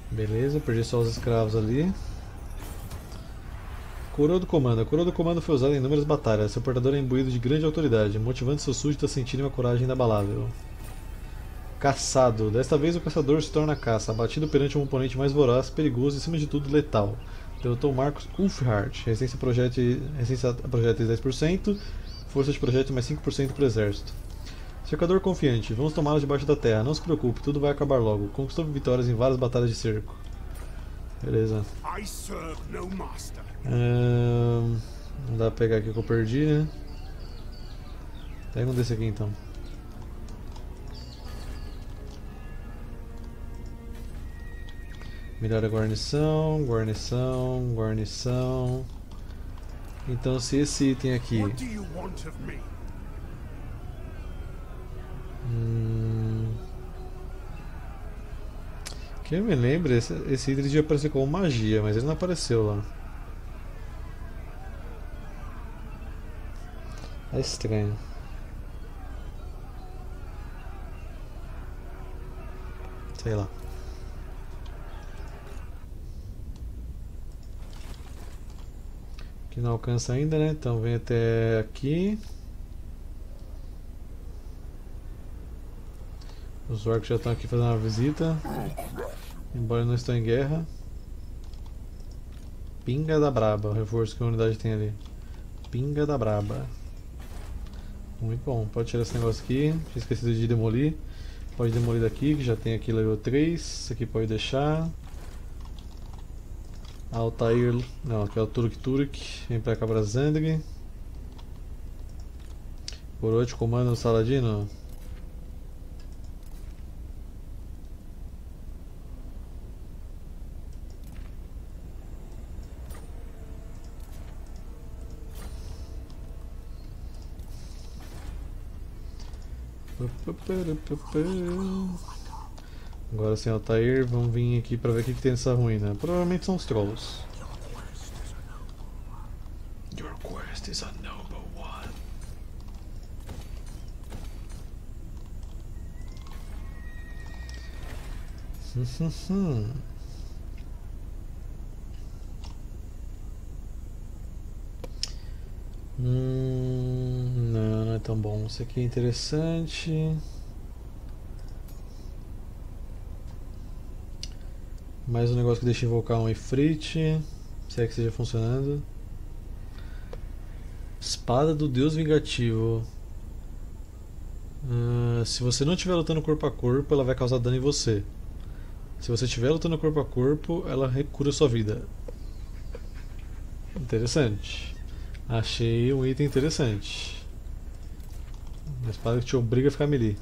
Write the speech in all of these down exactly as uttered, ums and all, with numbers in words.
Beleza, perdi só os escravos ali. Coroa do Comando. A Coroa do Comando foi usada em inúmeras batalhas. Seu portador é imbuído de grande autoridade, motivando seus súditos a sentirem uma coragem inabalável. Caçado. Desta vez o caçador se torna caça, abatido perante um oponente mais voraz, perigoso e, acima de tudo, letal. Derrotou Marcos Ulfhart. Resistência a projéteis, resistência a projéteis dez por cento, força de projétil mais cinco por cento para o exército. Cercador confiante. Vamos tomá-lo debaixo da terra. Não se preocupe, tudo vai acabar logo. Conquistou vitórias em várias batalhas de cerco. Beleza. Hum, não dá pra pegar aqui que eu perdi, né? Pega um desse aqui então. Melhora a guarnição, guarnição, guarnição. Então se esse item aqui... Hum, que eu me lembro, esse, esse item devia aparecer como magia, mas ele não apareceu lá. É estranho. Sei lá. Aqui não alcança ainda, né? Então vem até aqui. Os orcs já estão aqui fazendo uma visita. Embora não estão em guerra. Pinga da Braba, o reforço que a unidade tem ali. Pinga da Braba. Muito bom, pode tirar esse negócio aqui. Tinha esquecido de demolir. Pode demolir daqui, que já tem aqui level três. Isso aqui pode deixar. Altair. Não, aqui é o Turk Turk. Vem pra cá pra Zandri. Coroa de comando no Saladino. Agora sem Altair, vamos vir aqui pra ver o que, que tem nessa ruína. Provavelmente são os trolls. Your quest is a noble one. hum, não, não é tão bom. Isso aqui é interessante. Mais um negócio que deixa invocar um Ifrit, se é que esteja funcionando. Espada do Deus Vingativo. Uh, se você não estiver lutando corpo a corpo, ela vai causar dano em você. Se você estiver lutando corpo a corpo, ela recura sua vida. Interessante. Achei um item interessante. Uma espada que te obriga a ficar melee.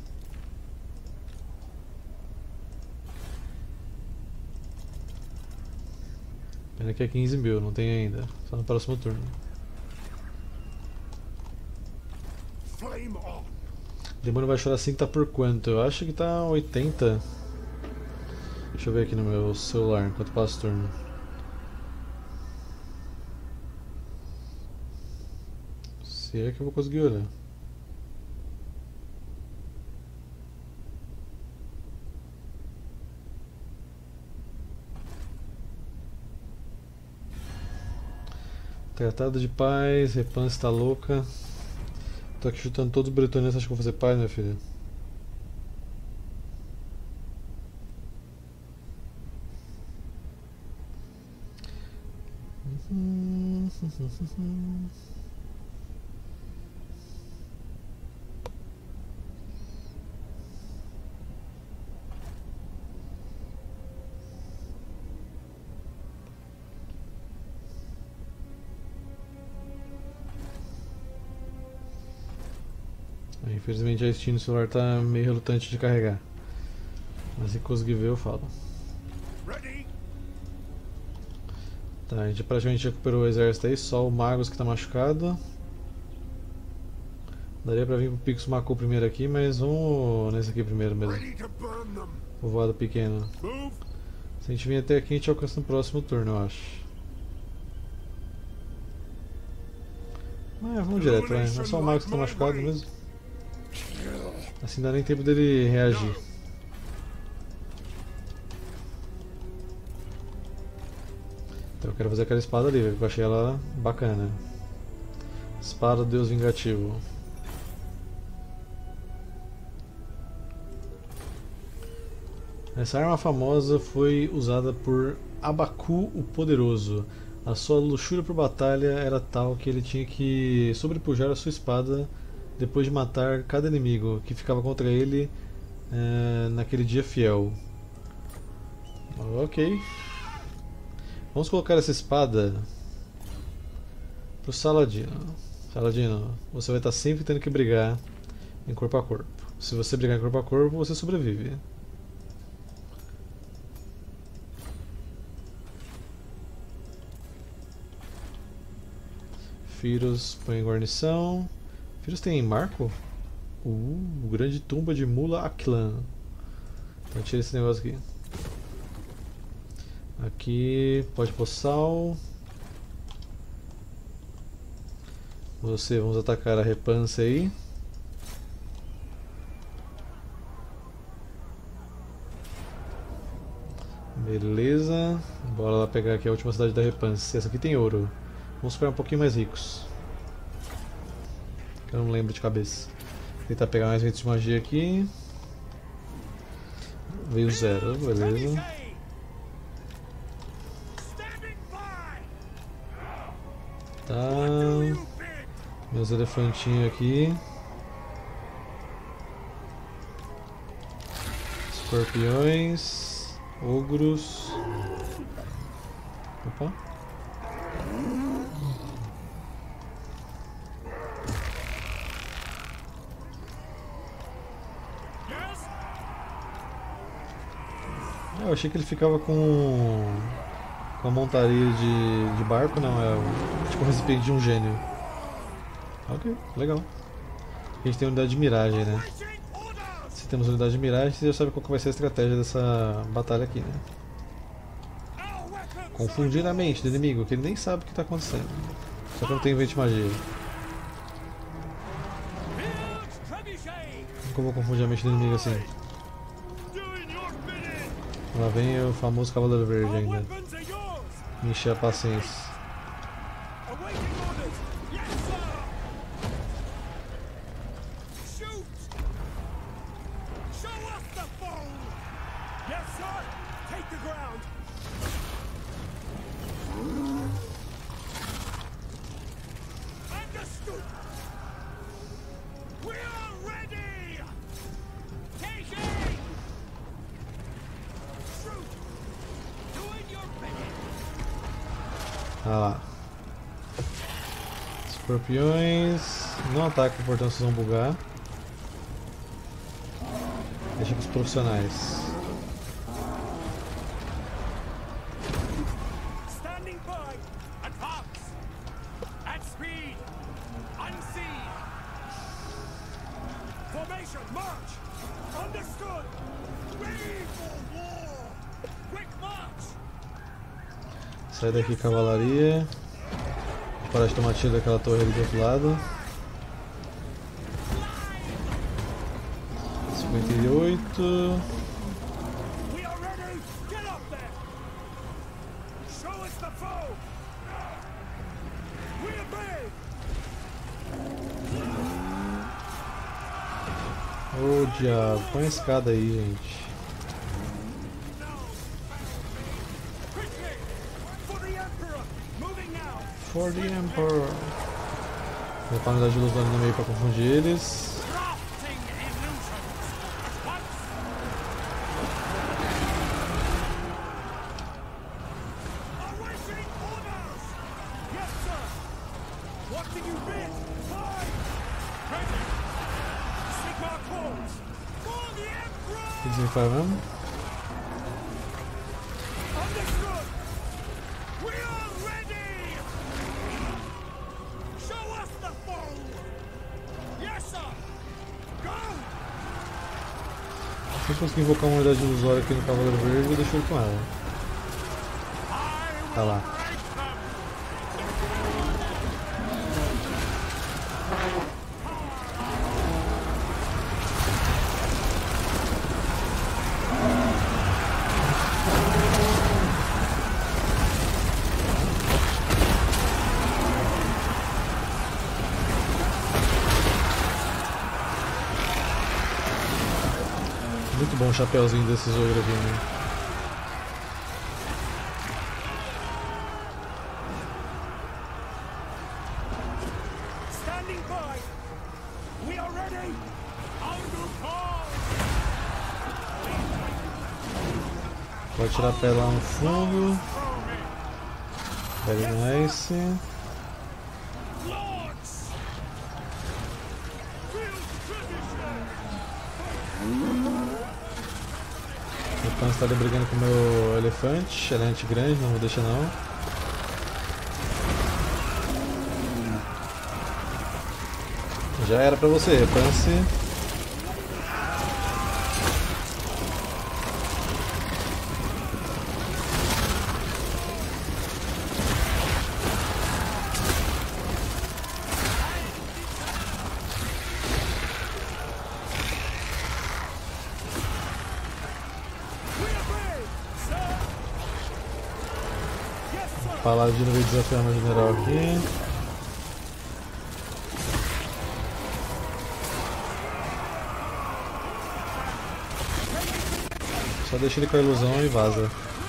Pena que é quinze mil, não tem ainda. Só no próximo turno. O demônio vai chorar cinco, tá por quanto? Eu acho que tá oitenta. Deixa eu ver aqui no meu celular enquanto passa o turno. Se é que eu vou conseguir olhar. Tratado de paz, Repan está louca. Tô aqui chutando todos os bretonianos, acho que vou fazer paz, minha filha. Infelizmente a Steam no celular tá meio relutante de carregar. Mas se conseguir ver eu falo. Tá, a gente praticamente recuperou o exército aí, só o Magus que tá machucado. Daria pra vir pro Pixo Macu primeiro aqui, mas vamos nesse aqui primeiro mesmo. Povoado pequeno. Se a gente vir até aqui, a gente alcança no próximo turno, eu acho. É, vamos direto, vai. É só o Magus que tá machucado mesmo. Assim dá nem tempo dele reagir. Então eu quero fazer aquela espada ali, porque eu achei ela bacana. Espada do Deus Vingativo. Essa arma famosa foi usada por Abaku o Poderoso. A sua luxúria por batalha era tal que ele tinha que sobrepujar a sua espada depois de matar cada inimigo que ficava contra ele é, naquele dia fiel. Ok. Vamos colocar essa espada pro Saladino. Saladino, você vai estar sempre tendo que brigar em corpo a corpo. Se você brigar em corpo a corpo, você sobrevive. Firos põe em guarnição. Firos tem marco? Uh, grande tumba de Mula Aklan. Então tira esse negócio aqui. Aqui pode pôr sal. Você, vamos atacar a Repanse aí. Beleza. Bora lá pegar aqui a última cidade da Repanse. Essa aqui tem ouro. Vamos ficar um pouquinho mais ricos. Que eu não lembro de cabeça. Vou tentar pegar mais ventos de magia aqui. Veio zero, beleza. Tá. Meus elefantinhos aqui. Escorpiões. Ogros. Opa. Eu achei que ele ficava com com a montaria de, de barco, não, é tipo o recipiente de um gênio. Ok, legal. A gente tem unidade de miragem, né? Se temos unidade de miragem, você já sabe qual que vai ser a estratégia dessa batalha aqui, né? Confundir a mente do inimigo, que ele nem sabe o que está acontecendo. Só que não tem vento de magia. Como eu vou confundir a mente do inimigo assim? Lá vem o famoso Cavaleiro Verde ainda. Me encher a paciência. Ah lá. Escorpiões. Não atacam, portanto vocês vão bugar. Deixa para os profissionais. Sai daqui, cavalaria. Vou parar de tomar tiro daquela torre ali do outro lado. cinquenta e oito. Ô oh, diabo, põe a escada aí, gente. For the Emperor. Vou colocar a unidade de luz no meio para confundir eles. O que você faz mesmo? Se eu conseguir invocar uma unidade ilusória aqui no Cavaleiro Verde, eu deixo ele com ela. Tá lá. muito bom o chapéuzinho desse ogro aqui, né? Pode tirar a pele lá no fundo. Very nice. O Pan está ali brigando com o meu elefante. Elefante grande, não vou deixar não. Já era pra você, Repance. Paladino veio desafiar meu general aqui. Só deixa ele com a ilusão e vaza.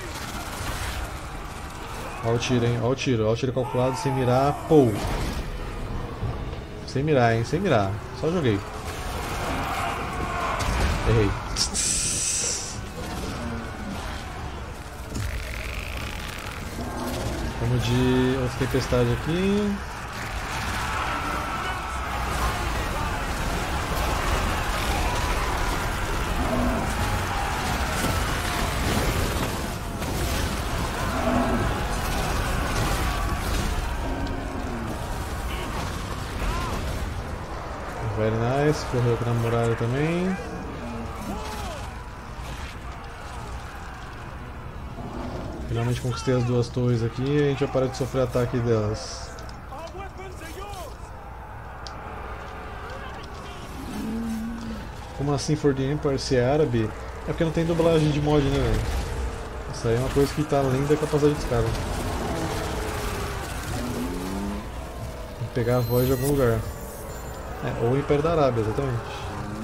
Olha o tiro, hein? Olha o tiro. Olha o tiro calculado sem mirar. Pou! Sem mirar, hein? Sem mirar. Só joguei. Errei. Vamos de outra tempestade aqui. Very nice, correu aqui na muralha também. Finalmente conquistei as duas torres aqui e a gente vai parar de sofrer ataque delas. Como assim For the Empire se é árabe? É porque não tem dublagem de mod, né, velho? Isso aí é uma coisa que tá além da capacidade dos caras. Tem que pegar a voz de algum lugar. É, ou o Império da Arábia, exatamente.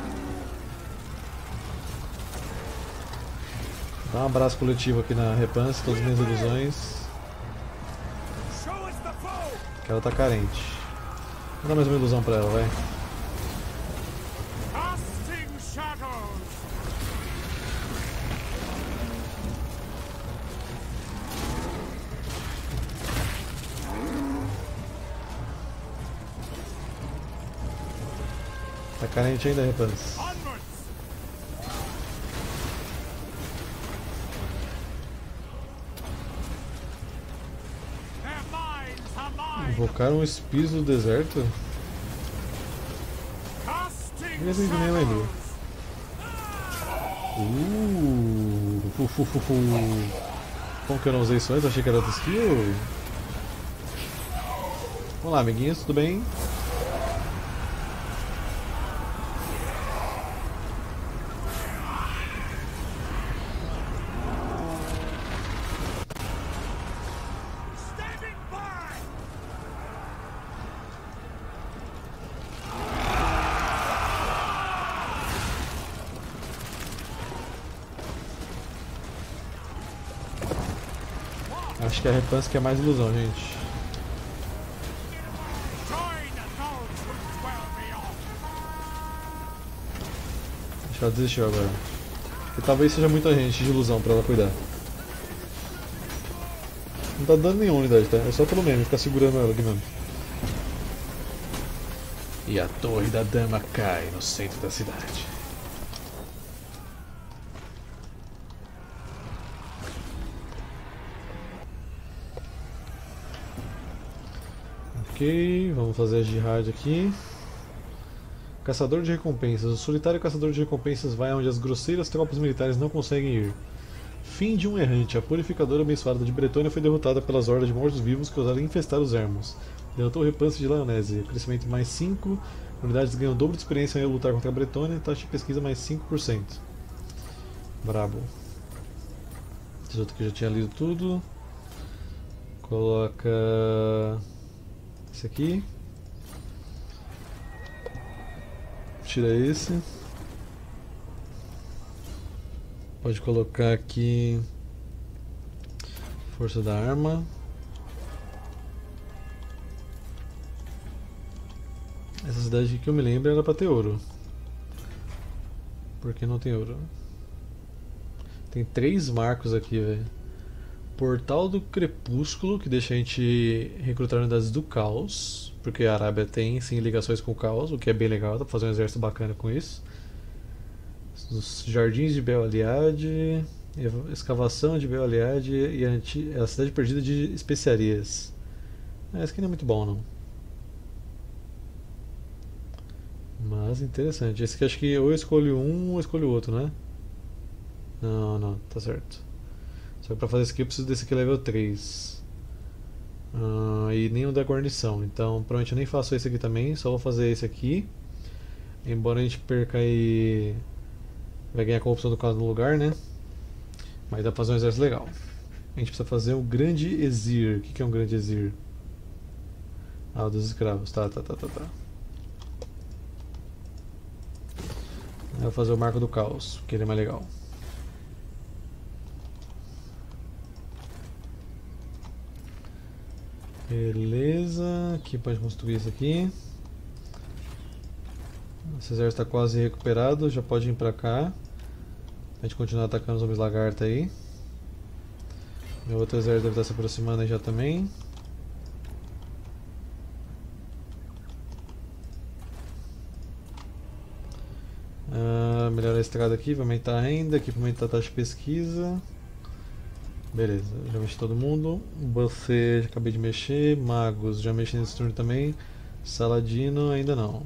Dá um abraço coletivo aqui na Repance, todas as minhas ilusões. Que ela tá carente. Vou dar mais uma ilusão pra ela, vai. Tá carente ainda, Repance. Invocaram um espírito do deserto? Não nem lembro. Uh, fu, fu, fu, fu. Como que eu não usei isso antes? Achei que era outra skill. Vamos lá, amiguinhos, tudo bem? Acho que a Repance quer mais ilusão, gente. Acho que ela desistiu agora. E talvez seja muita gente de ilusão pra ela cuidar. Não tá dando nenhuma unidade, tá? É só pelo meme, ficar segurando ela aqui mesmo. E a Torre da Dama cai no centro da cidade. Ok, vamos fazer a jihad aqui. Caçador de recompensas. O solitário caçador de recompensas vai onde as grosseiras tropas militares não conseguem ir. Fim de um errante. A purificadora abençoada de Bretônia foi derrotada pelas hordas de mortos-vivos que ousaram infestar os ermos. Derrotou o Repance de Lyonese. Crescimento mais cinco. Unidades ganham o dobro de experiência em lutar contra a Bretônia. Taxa de pesquisa mais cinco por cento. Brabo. Esse outro aqui eu já tinha lido tudo. Coloca... esse aqui. Tira esse. Pode colocar aqui força da arma. Essa cidade aqui que eu me lembro era pra ter ouro. Por que não tem ouro? Tem três marcos aqui, velho. Portal do Crepúsculo, que deixa a gente recrutar unidades do caos. Porque a Arábia tem sim ligações com o caos, o que é bem legal, dá pra fazer um exército bacana com isso. Os Jardins de Bel-Aliad, escavação de Bel-Aliad e a, anti... a cidade perdida de especiarias. Esse aqui não é muito bom, não. Mas interessante. Esse aqui acho que ou eu escolho um ou eu escolho o outro, né? Não, não, tá certo. Só que pra fazer esse aqui eu preciso desse aqui level três. Uh, e nenhum da guarnição. Então provavelmente eu nem faço esse aqui também, só vou fazer esse aqui. Embora a gente perca aí. Vai ganhar a corrupção do caso no lugar, né? Mas dá pra fazer um exército legal. A gente precisa fazer o Grande Exir. O que que é um Grande Exir? Ah, o dos escravos. Tá, tá, tá, tá, tá. Eu vou fazer o Marco do Caos, que ele é mais legal. Beleza, aqui pode construir isso aqui. Esse exército está quase recuperado, já pode vir pra cá. A gente continuar atacando os homens lagarta aí. Meu outro exército deve estar se aproximando aí já também. Ah, melhorar a estrada aqui, vai aumentar a renda, aqui vai aumentar a taxa de pesquisa. Beleza, já mexi todo mundo. Você, já acabei de mexer. Magos, já mexi nesse turno também. Saladino, ainda não.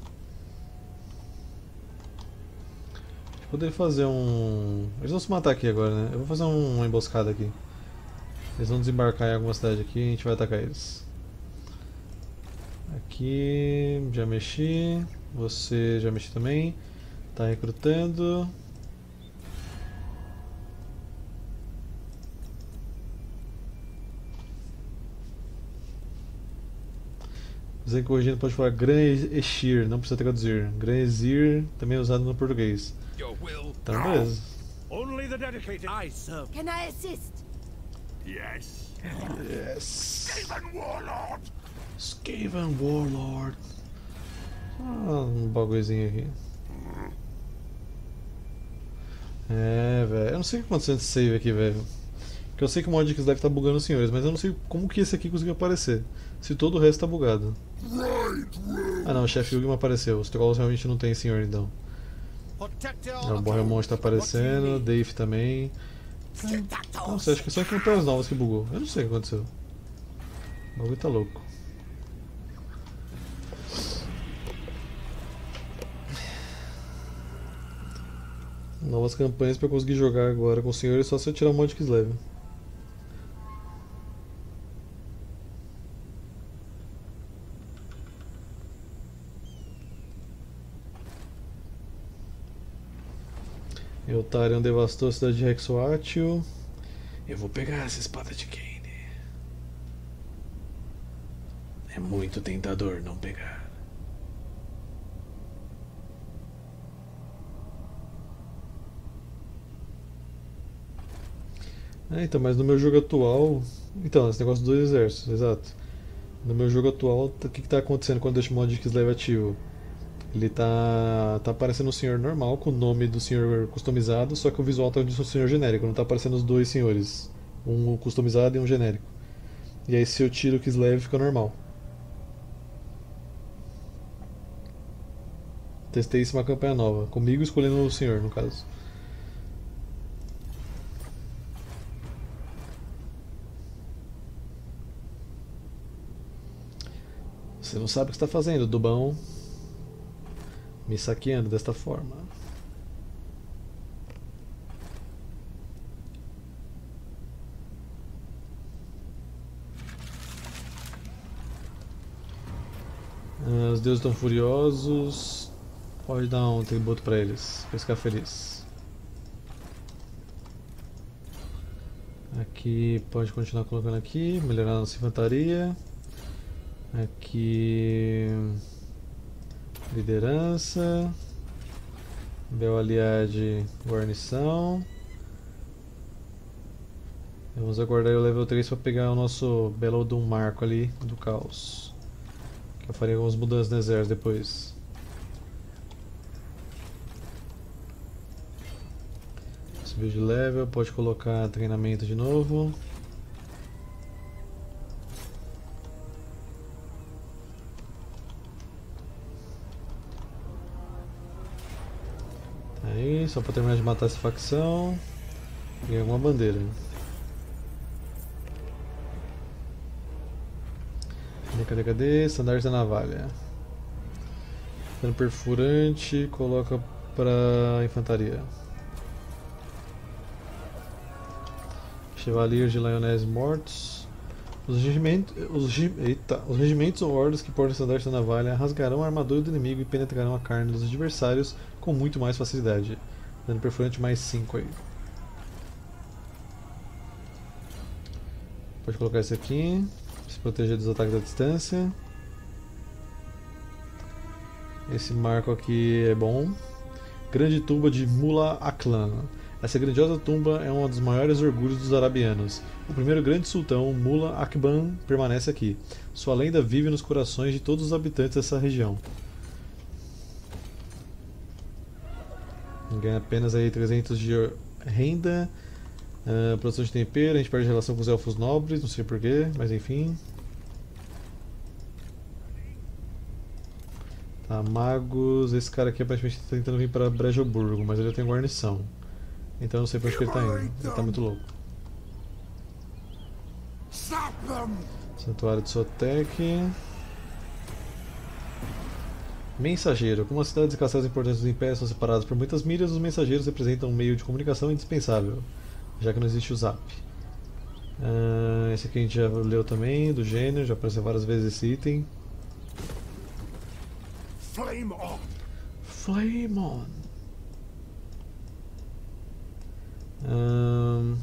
Poderia fazer um... Eles vão se matar aqui agora, né? Eu vou fazer um... uma emboscada aqui. Eles vão desembarcar em alguma cidade aqui e a gente vai atacar eles. Aqui, já mexi. Você já mexi também. Tá recrutando. Você corrigindo pode falar Gran Exir, não precisa traduzir. Gran Exir também é usado no português. Então beleza. Only the dedicated. I serve. Can I assist? Yes. Yes. Skaven Warlord. Skaven Warlord. Ah, um bagulhozinho aqui. É, velho. Eu não sei o que aconteceu nesse save aqui, velho. Porque eu sei que o mod X deve estar bugando os senhores, mas eu não sei como que esse aqui conseguiu aparecer. Se todo o resto tá bugado. Ah não, o chefe Yugma apareceu. Os trolls realmente não tem senhor então. É, o Borrelmon está aparecendo, Dave também. É, não sei, acho que só aqui no Pés Novas que bugou. Eu não sei o que aconteceu. O bagulho tá louco. Novas campanhas pra conseguir jogar agora com o senhor é só se eu tirar o mod Kislev. Eutarion devastou a cidade de Rexoatio. Eu vou pegar essa espada de Kane. É muito tentador não pegar. É, então, mas no meu jogo atual... Então, esse negócio dos dois exércitos, exato. No meu jogo atual, o que está acontecendo quando eu deixo o mod de Kislev ativo? Ele tá, tá aparecendo um senhor normal, com o nome do senhor customizado, só que o visual tá de um senhor genérico, não tá aparecendo os dois senhores. Um customizado e um genérico. E aí se eu tiro o Kislev fica normal. Testei isso numa campanha nova, comigo escolhendo o senhor, no caso. Você não sabe o que está fazendo, Dubão. Me saqueando desta forma. Ah, os deuses estão furiosos. Pode dar um tributo para eles, para ficar feliz. Aqui pode continuar colocando aqui, melhorar a nossa infantaria. Aqui liderança. Bel-Aliad guarnição. Vamos aguardar o level três para pegar o nosso belo de um marco ali do caos. Que eu farei algumas mudanças no exército depois. Subiu de level, pode colocar treinamento de novo. Aí, só para terminar de matar essa facção. E alguma bandeira. Cadê, cadê, cadê? Estandarte da navalha. Dano perfurante, coloca para infantaria. Chevalier de Lionés mortos. Os regimentos, os, eita, os regimentos ou hordas que portam estandarte da navalha rasgarão a armadura do inimigo e penetrarão a carne dos adversários com muito mais facilidade. Dano perfurante mais cinco aí. Pode colocar esse aqui. Se proteger dos ataques à distância. Esse marco aqui é bom. Grande tumba de Mula Aklan. Essa grandiosa tumba é um dos maiores orgulhos dos arabianos. O primeiro grande sultão, Mula Akban, permanece aqui. Sua lenda vive nos corações de todos os habitantes dessa região. Ganha apenas aí trezentos de renda. Uh, produção de tempero, a gente perde relação com os elfos nobres, não sei porquê, mas enfim. Tá, magos. Esse cara aqui aparentemente está tentando vir para Brejoburgo, mas ele já tem guarnição. Então eu não sei pra onde que ele tá indo. Ele tá muito louco. Santuário de Sotek. Mensageiro. Como as cidades e castelos importantes do Império são separados por muitas milhas, os mensageiros representam um meio de comunicação indispensável, já que não existe o Zap. Uh, esse aqui a gente já leu também, do gênio, já apareceu várias vezes esse item. Flame on! Flame on! Um,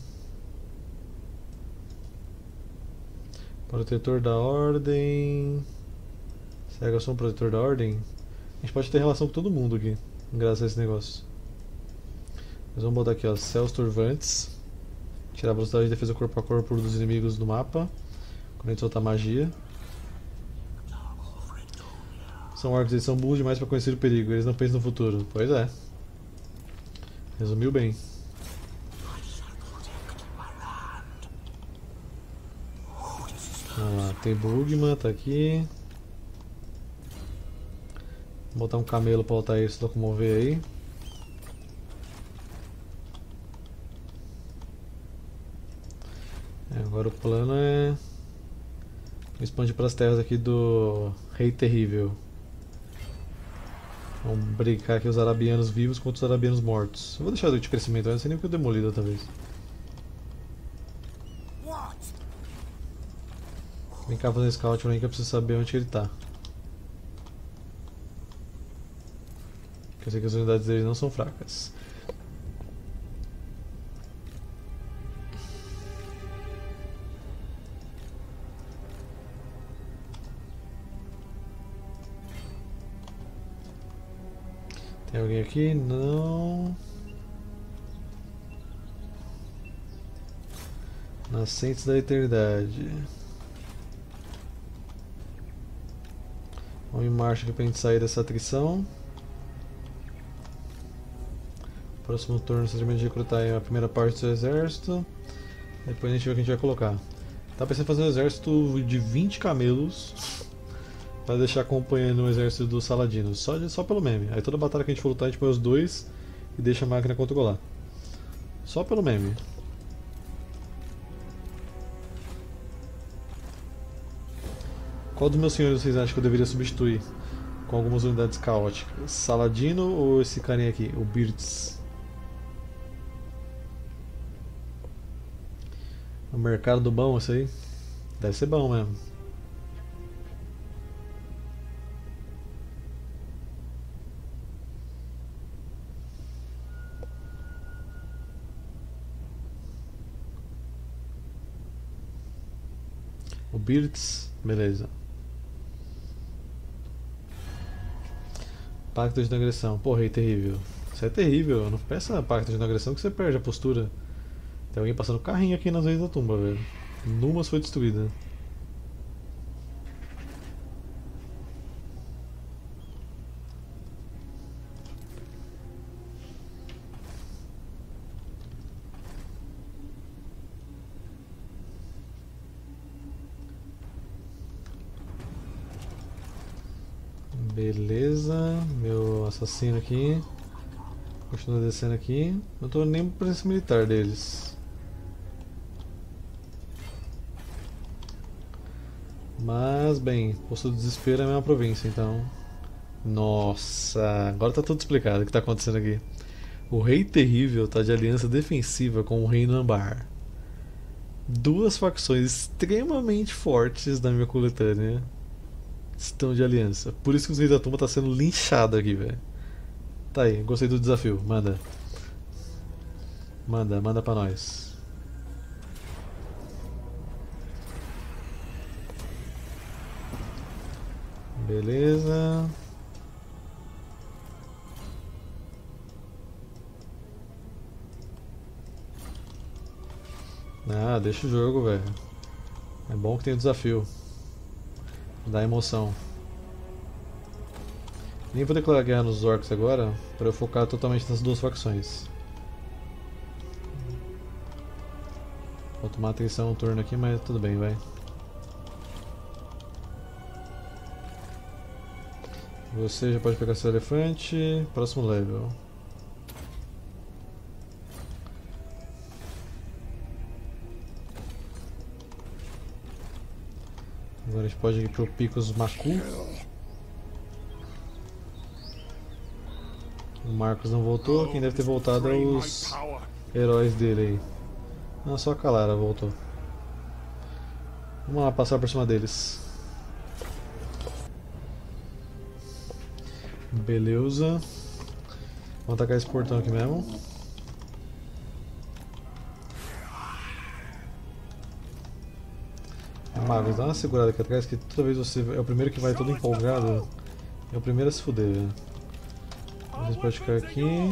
protetor da ordem. Será que eu sou um protetor da ordem? A gente pode ter relação com todo mundo aqui, graças a esse negócio. Mas vamos botar aqui, ó, céus turvantes. Tirar a velocidade de defesa corpo a corpo dos inimigos do mapa quando a gente soltar magia. São orcs, eles são burros demais para conhecer o perigo, eles não pensam no futuro. Pois é. Resumiu bem. Ah, tem Bugman, tá aqui. Vou botar um camelo para o Altair se locomover aí. É, agora o plano é expandir para as terras aqui do Rei Terrível. Vamos brincar aqui os arabianos vivos contra os arabianos mortos. Eu vou deixar de crescimento, eu não sei nem o que eu demolido talvez. Vem cá fazer scout pra mim que eu preciso saber onde ele tá. Porque eu sei que as unidades deles não são fracas. Tem alguém aqui? Não. Nascentes da Eternidade. Vamos em marcha aqui pra gente sair dessa atrição. Próximo turno você termina de recrutar a primeira parte do seu exército. Depois a gente vê o que a gente vai colocar. Tá pensando em fazer um exército de vinte camelos para deixar acompanhando o exército dos Saladinos, só, de, só pelo meme. Aí toda batalha que a gente for lutar a gente põe os dois e deixa a máquina controlar. Só pelo meme. Qual dos meus senhores vocês acham que eu deveria substituir com algumas unidades caóticas? Saladino ou esse carinha aqui, o Birds? O mercado do bom, isso aí? Deve ser bom mesmo. O Birds, beleza. Pacto de não agressão. Porra, é terrível. Isso é terrível. Não peça pacto de não agressão que você perde a postura. Tem alguém passando carrinho aqui nas vezes da tumba, velho. Numas foi destruída. Beleza, meu assassino aqui. Continua descendo aqui. Não tô nem com presença militar deles. Mas, bem, posto do desespero é a mesma província, então. Nossa, agora tá tudo explicado o que tá acontecendo aqui. O Rei Terrível tá de aliança defensiva com o Reino Ambar. Duas facções extremamente fortes da minha coletânea estão de aliança. Por isso que o Rei da Tumba tá sendo linchado aqui, velho. Tá aí, gostei do desafio. Manda. Manda, manda pra nós. Beleza. Ah, deixa o jogo, velho. É bom que tem o desafio. Dá emoção. Nem vou declarar guerra nos orcs agora, para eu focar totalmente nas duas facções. Vou tomar atenção um turno aqui, mas tudo bem, vai. Você já pode pegar seu elefante. Próximo level. Agora a gente pode ir pro Picos Macu. O Marcos não voltou, quem deve ter voltado é os heróis dele aí. Não, só a Calara voltou. Vamos lá, passar por cima deles. Beleza. Vamos atacar esse portão aqui mesmo. Magos, dá uma segurada aqui atrás que toda vez você é o primeiro que vai todo empolgado. É o primeiro a se fuder, velho. A gente pode ficar aqui.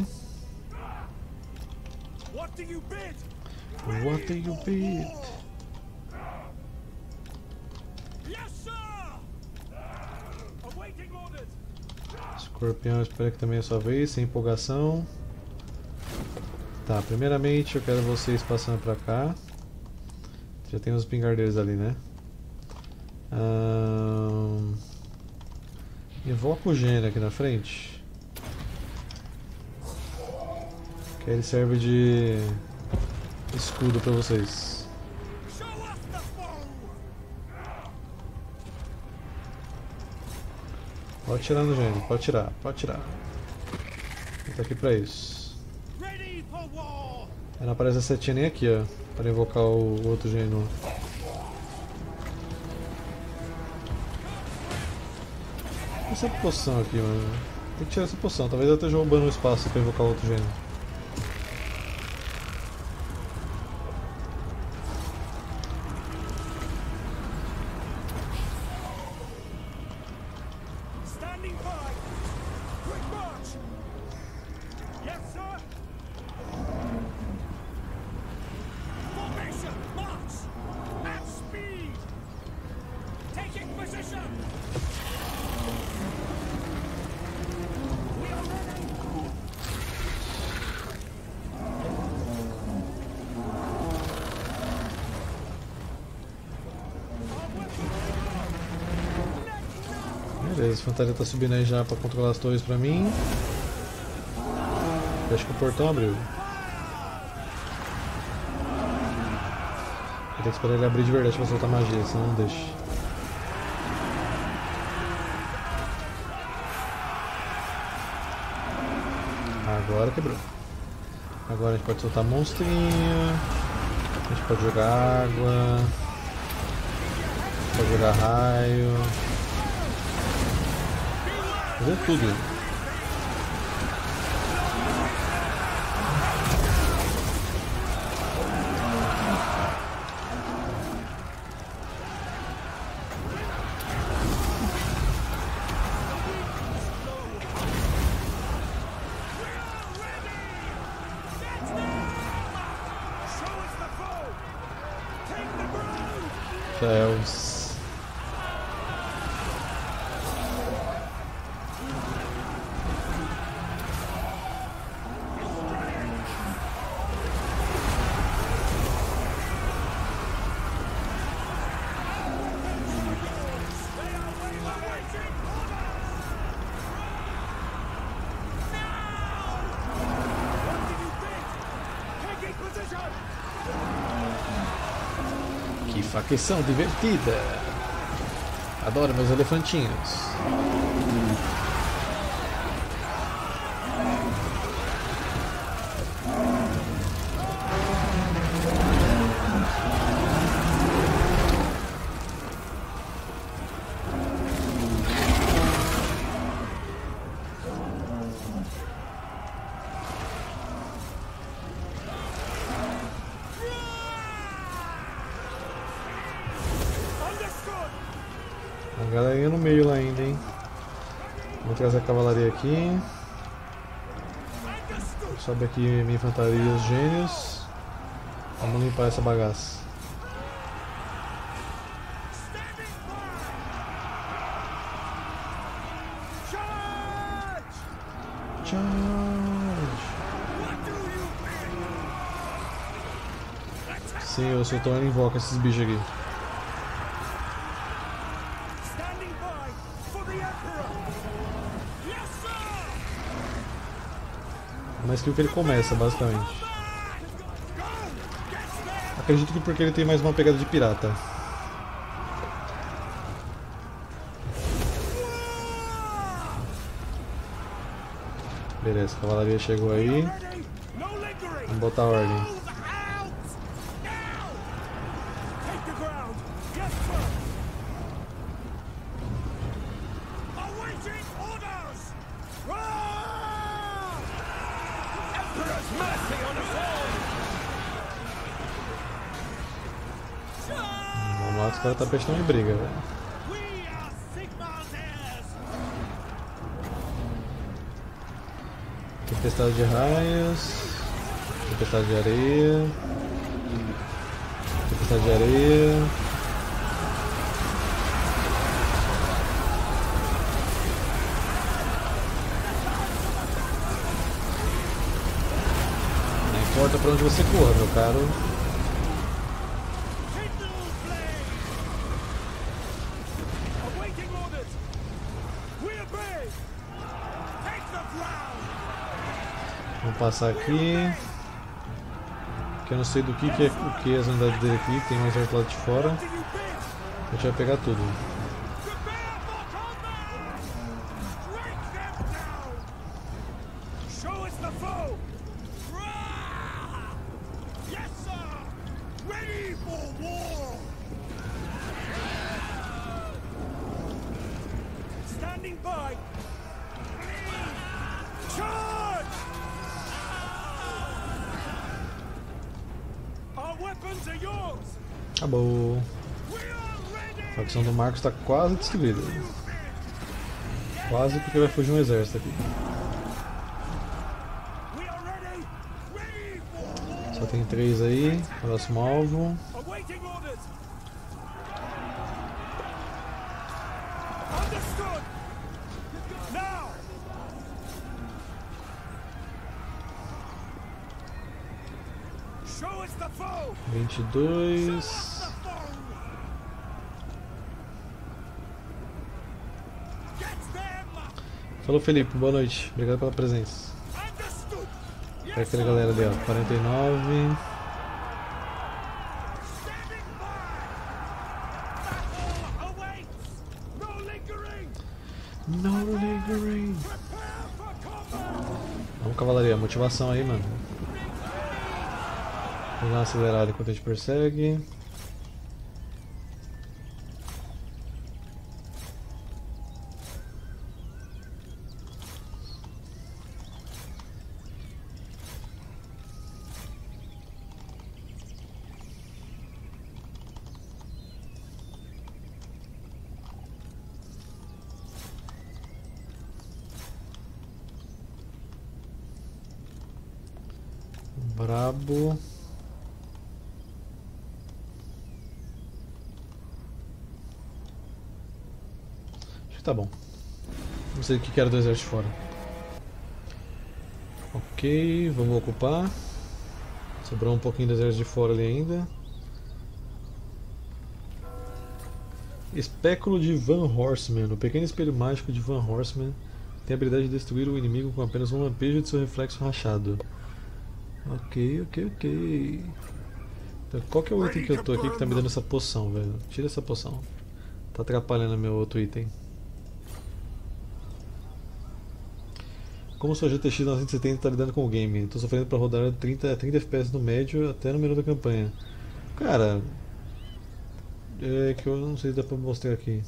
What do you bid? Escorpião, espera que também é a sua vez, sem empolgação. Tá, primeiramente eu quero vocês passando pra cá. Já tem os pingardeiros ali, né? Hum... Invoca o gênio aqui na frente. Que ele serve de escudo pra vocês. Pode tirar no gênio, pode tirar, pode tirar. Ele tá aqui pra isso. Não aparece a setinha nem aqui, ó, para invocar o outro gênio. Essa poção aqui, mano. Tem que tirar essa poção, talvez eu esteja roubando um espaço pra invocar o outro gênio. Beleza, a infantaria tá subindo aí já pra controlar as torres pra mim. Acho que o portão abriu. Vou ter que esperar ele abrir de verdade pra soltar magia, senão não deixa. Agora quebrou. Agora a gente pode soltar monstrinho. A gente pode jogar água. Pode jogar raio. Fazer tudo. Céus. Que facção divertida! Adoro meus elefantinhos. A galerinha no meio lá ainda, hein? Vou trazer a cavalaria aqui. Sobe aqui minha infantaria, os gênios. Vamos limpar essa bagaça. Charge! Sim, eu sou tão invoca esses bichos aqui. Mas que o que ele começa, basicamente. Acredito que porque ele tem mais uma pegada de pirata. Beleza, a cavalaria chegou aí. Vamos botar a ordem. Vamos lá, os caras estão prestando em briga, velho. Tempestade de raios. Tempestade de areia. Tempestade de areia. Não importa pra onde você corra, meu caro. Vamos passar aqui. Que eu não sei do que, que é o que as unidades dele aqui. Tem mais outro lado de fora. A gente vai pegar tudo. Acabou. A facção do Marcos está quase destruída. Quase, porque vai fugir um exército aqui. Só tem três aí. Próximo alvo. Vinte e dois. Falou, Felipe, boa noite, obrigado pela presença. Pega aquela galera ali, ó, quarenta e nove. No lingering. Vamos, cavalaria, motivação aí, mano. Vamos dar uma acelerada enquanto a gente persegue. Brabo. Tá bom. Não sei o que era do exército fora. Ok, vamos ocupar. Sobrou um pouquinho do exército de fora ali ainda. Espéculo de Van Horseman. O pequeno espelho mágico de Van Horseman tem a habilidade de destruir o inimigo com apenas um lampejo de seu reflexo rachado. Ok, ok, ok. Então, qual que é o item que eu tô aqui que tá me dando essa poção, velho? Tira essa poção. Tá atrapalhando meu outro item. Como sua G T X novecentos e setenta tá lidando com o game? Tô sofrendo pra rodar trinta, trinta F P S no médio até no menu da campanha. Cara... É que eu não sei se dá pra mostrar aqui.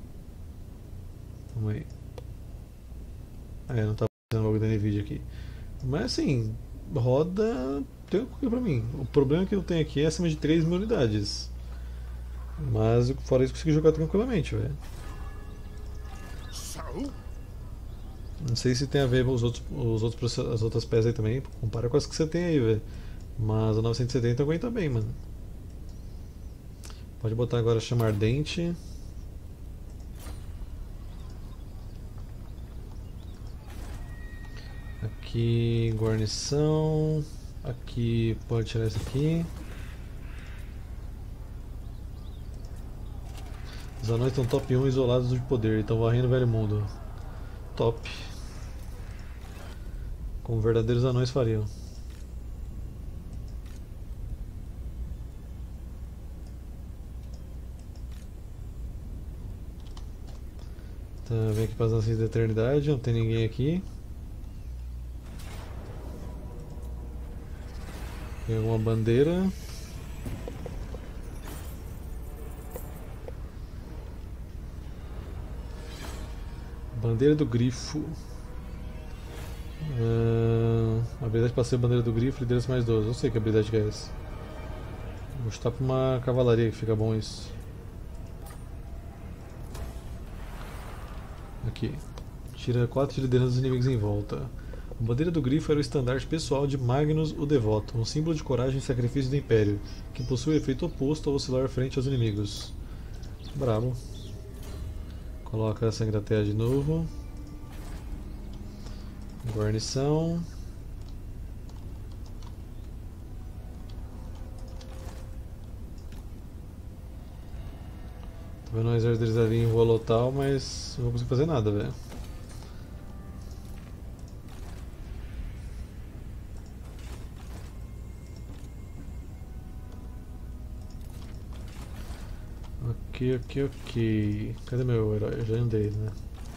Calma aí. Ah, é, não tá fazendo o logo da Nvidia aqui. Mas assim, roda tranquilo pra mim. O problema que eu tenho aqui é acima de três mil unidades. Mas fora isso, eu consegui jogar tranquilamente, velho. Não sei se tem a ver com os outros, os outros, as outras peças aí também. Compara com as que você tem aí, velho. Mas a novecentos e setenta aguenta bem, mano. Pode botar agora chama ardente. Aqui guarnição. Aqui pode tirar isso aqui. Os anões estão top um isolados de poder, estão varrendo o velho mundo. Top. Como verdadeiros anões fariam. Tá, vem aqui para as nações da eternidade, não tem ninguém aqui. Tem alguma bandeira. Bandeira do grifo. Uh, habilidade para ser bandeira do grifo, liderança mais doze. Não sei que habilidade que é essa. Vou chutar para uma cavalaria que fica bom isso. Aqui. Tira quatro de liderança dos inimigos em volta. A bandeira do grifo era o estandarte pessoal de Magnus o Devoto, um símbolo de coragem e sacrifício do Império, que possui o efeito oposto ao oscilar frente aos inimigos. Bravo. Coloca essa engrateia de novo. Guarnição. Tô vendo um exército deles ali em Volotal, mas não vou conseguir fazer nada, velho. Ok, ok, ok. Cadê meu herói? Eu já andei, né?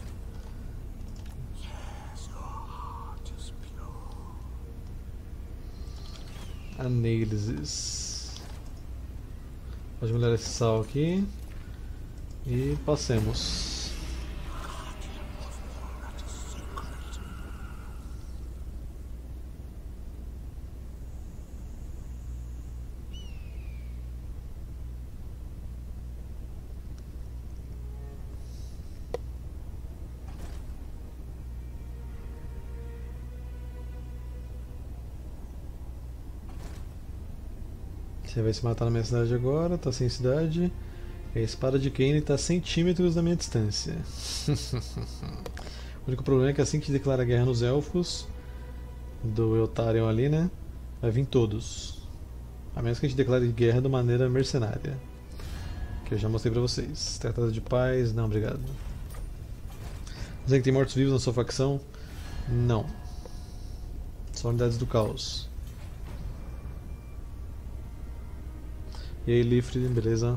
Análises. Pode melhorar esse sal aqui. E passemos. Você vai se matar na minha cidade agora, tá sem cidade. A espada de Kain está a centímetros da minha distância. O único problema é que assim que declara guerra nos elfos, do Eltarion ali, né? Vai vir todos. A menos que a gente declare guerra de maneira mercenária. Que eu já mostrei pra vocês. Tratado de paz, não, obrigado. Você que tem mortos-vivos na sua facção? Não. Só unidades do caos. E aí, Lifrid, beleza?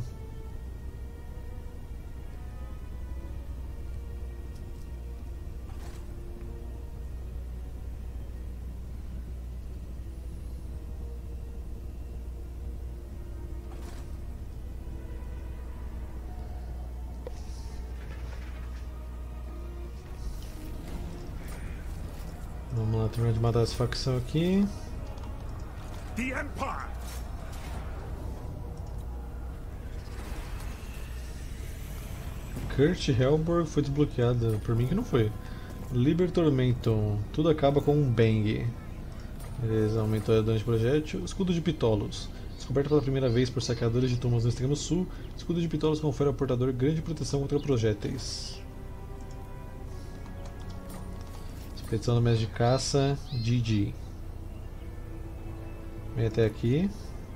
Vamos lá, terminar de matar essa facção aqui. The Empire. Kurt Helborg foi desbloqueada, por mim que não foi. Liber Tormenton, tudo acaba com um bang. Beleza, aumentou a dano de projétil. Escudo de Pitolos, descoberto pela primeira vez por saqueadores de túmulos no extremo sul. Escudo de Pitolos confere ao portador grande proteção contra projéteis. Expedição do mestre de caça, G G. Vem até aqui.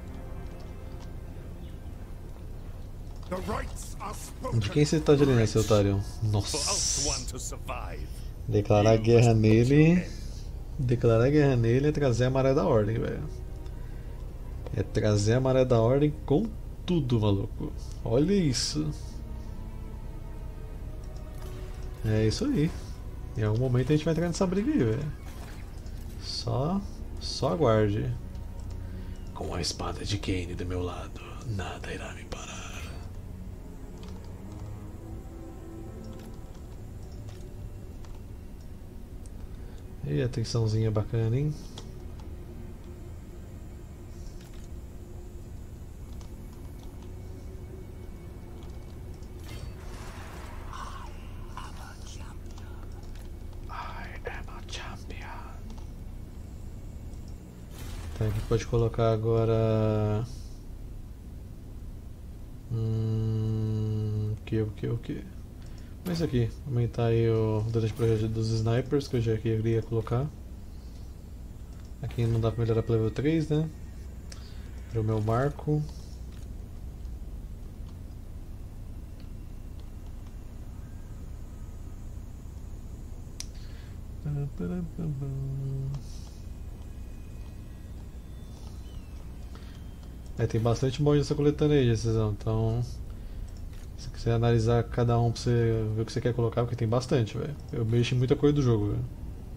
The rights are spoken. De quem você tá de aliança, otário? Nossa. Declarar guerra nele. Declarar guerra nele é trazer a maré da ordem, velho. É trazer a maré da ordem com tudo, maluco. Olha isso. É isso aí. Em algum momento a gente vai entrar nessa briga aí, velho. Só. Só aguarde. Com a espada de Kaine do meu lado, nada irá me parar. E atençãozinha bacana, hein? Tá, aqui pode colocar agora. Hum. O que, o que, o que? Mas aqui, aumentar aí o dano de projeto dos snipers que eu já queria colocar. Aqui não dá pra melhorar para level três, né? Para o meu marco. É, tem bastante mod nessa coletânea aí, decisão. Então, se quiser analisar cada um pra você ver o que você quer colocar, porque tem bastante, velho. Eu mexo em muita coisa do jogo, velho.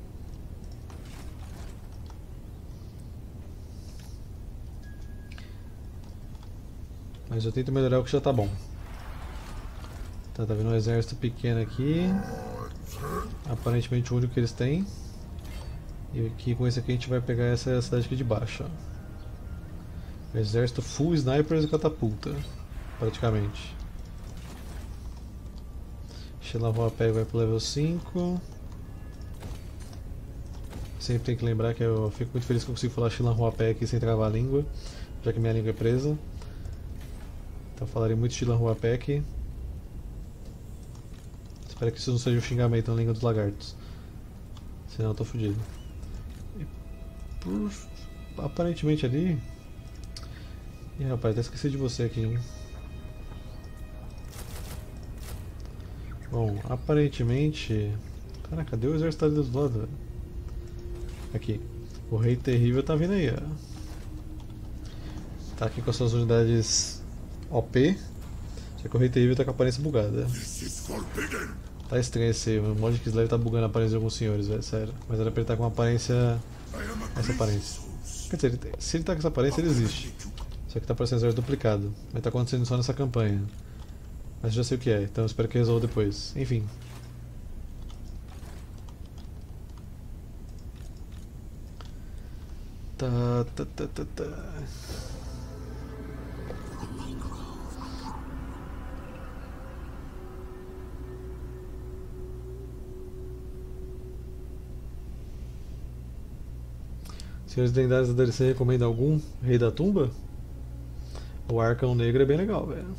Mas eu tento melhorar o que já tá bom. Tá, tá vendo um exército pequeno aqui. Aparentemente o único que eles têm. E aqui com esse aqui a gente vai pegar essa cidade aqui de baixo, ó. Exército full snipers e catapulta, praticamente. Shilan-Huapeg vai pro level cinco. Sempre tem que lembrar que eu fico muito feliz que eu consigo falar Shilan-Huapeg aqui sem travar a língua, já que minha língua é presa. Então eu falarei muito Shilan-Huapeg. Espero que isso não seja um xingamento na língua dos lagartos. Senão eu tô fudido. E por... aparentemente ali... Ih, rapaz, até esqueci de você aqui, hein? Bom, aparentemente... Caraca, cadê o exército ali do lado? Aqui. O Rei Terrível tá vindo aí, ó. Tá aqui com as suas unidades O P. Só que o Rei Terrível tá com a aparência bugada. Tá estranho esse... O mod que Slave tá bugando a aparência de alguns senhores, velho, sério. Mas era pra ele estar com uma aparência... Essa aparência. Quer dizer, ele, se ele tá com essa aparência, ele existe. Só que tá parecendo exército duplicado. Mas tá acontecendo só nessa campanha. Mas já sei o que é, então espero que resolva depois. Enfim. Tá, tá, tá, tá, tá. Senhores lendários da D L C, recomenda algum? Rei da Tumba? O Arcão Negro é bem legal, velho.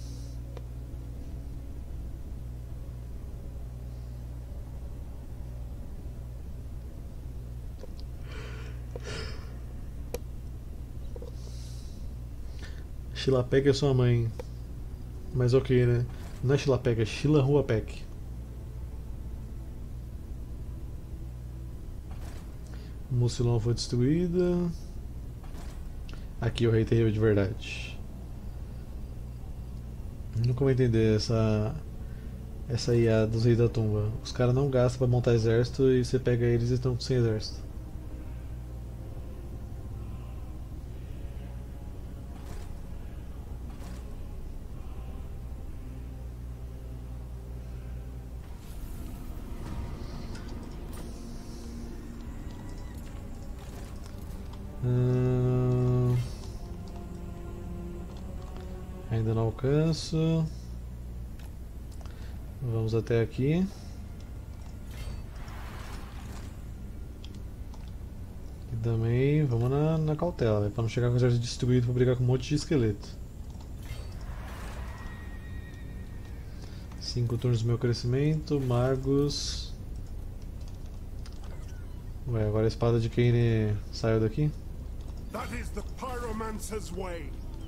Shilapeg é sua mãe. Mas ok, né? Não é Shilapeg, é Shilan-Huapeg. Mucilon foi destruída. Aqui o Rei Terrível de verdade. Nunca vou entender essa essa I A dos Reis da Tumba. Os caras não gastam pra montar exército e você pega eles e estão sem exército. Hum... Ainda não alcanço. Vamos até aqui. E também vamos na, na cautela, para não chegar com o exército destruído para brigar com um monte de esqueleto. Cinco turnos do meu crescimento, magos. Ué, agora a espada de Kaine saiu daqui? That is the pyromancer's way.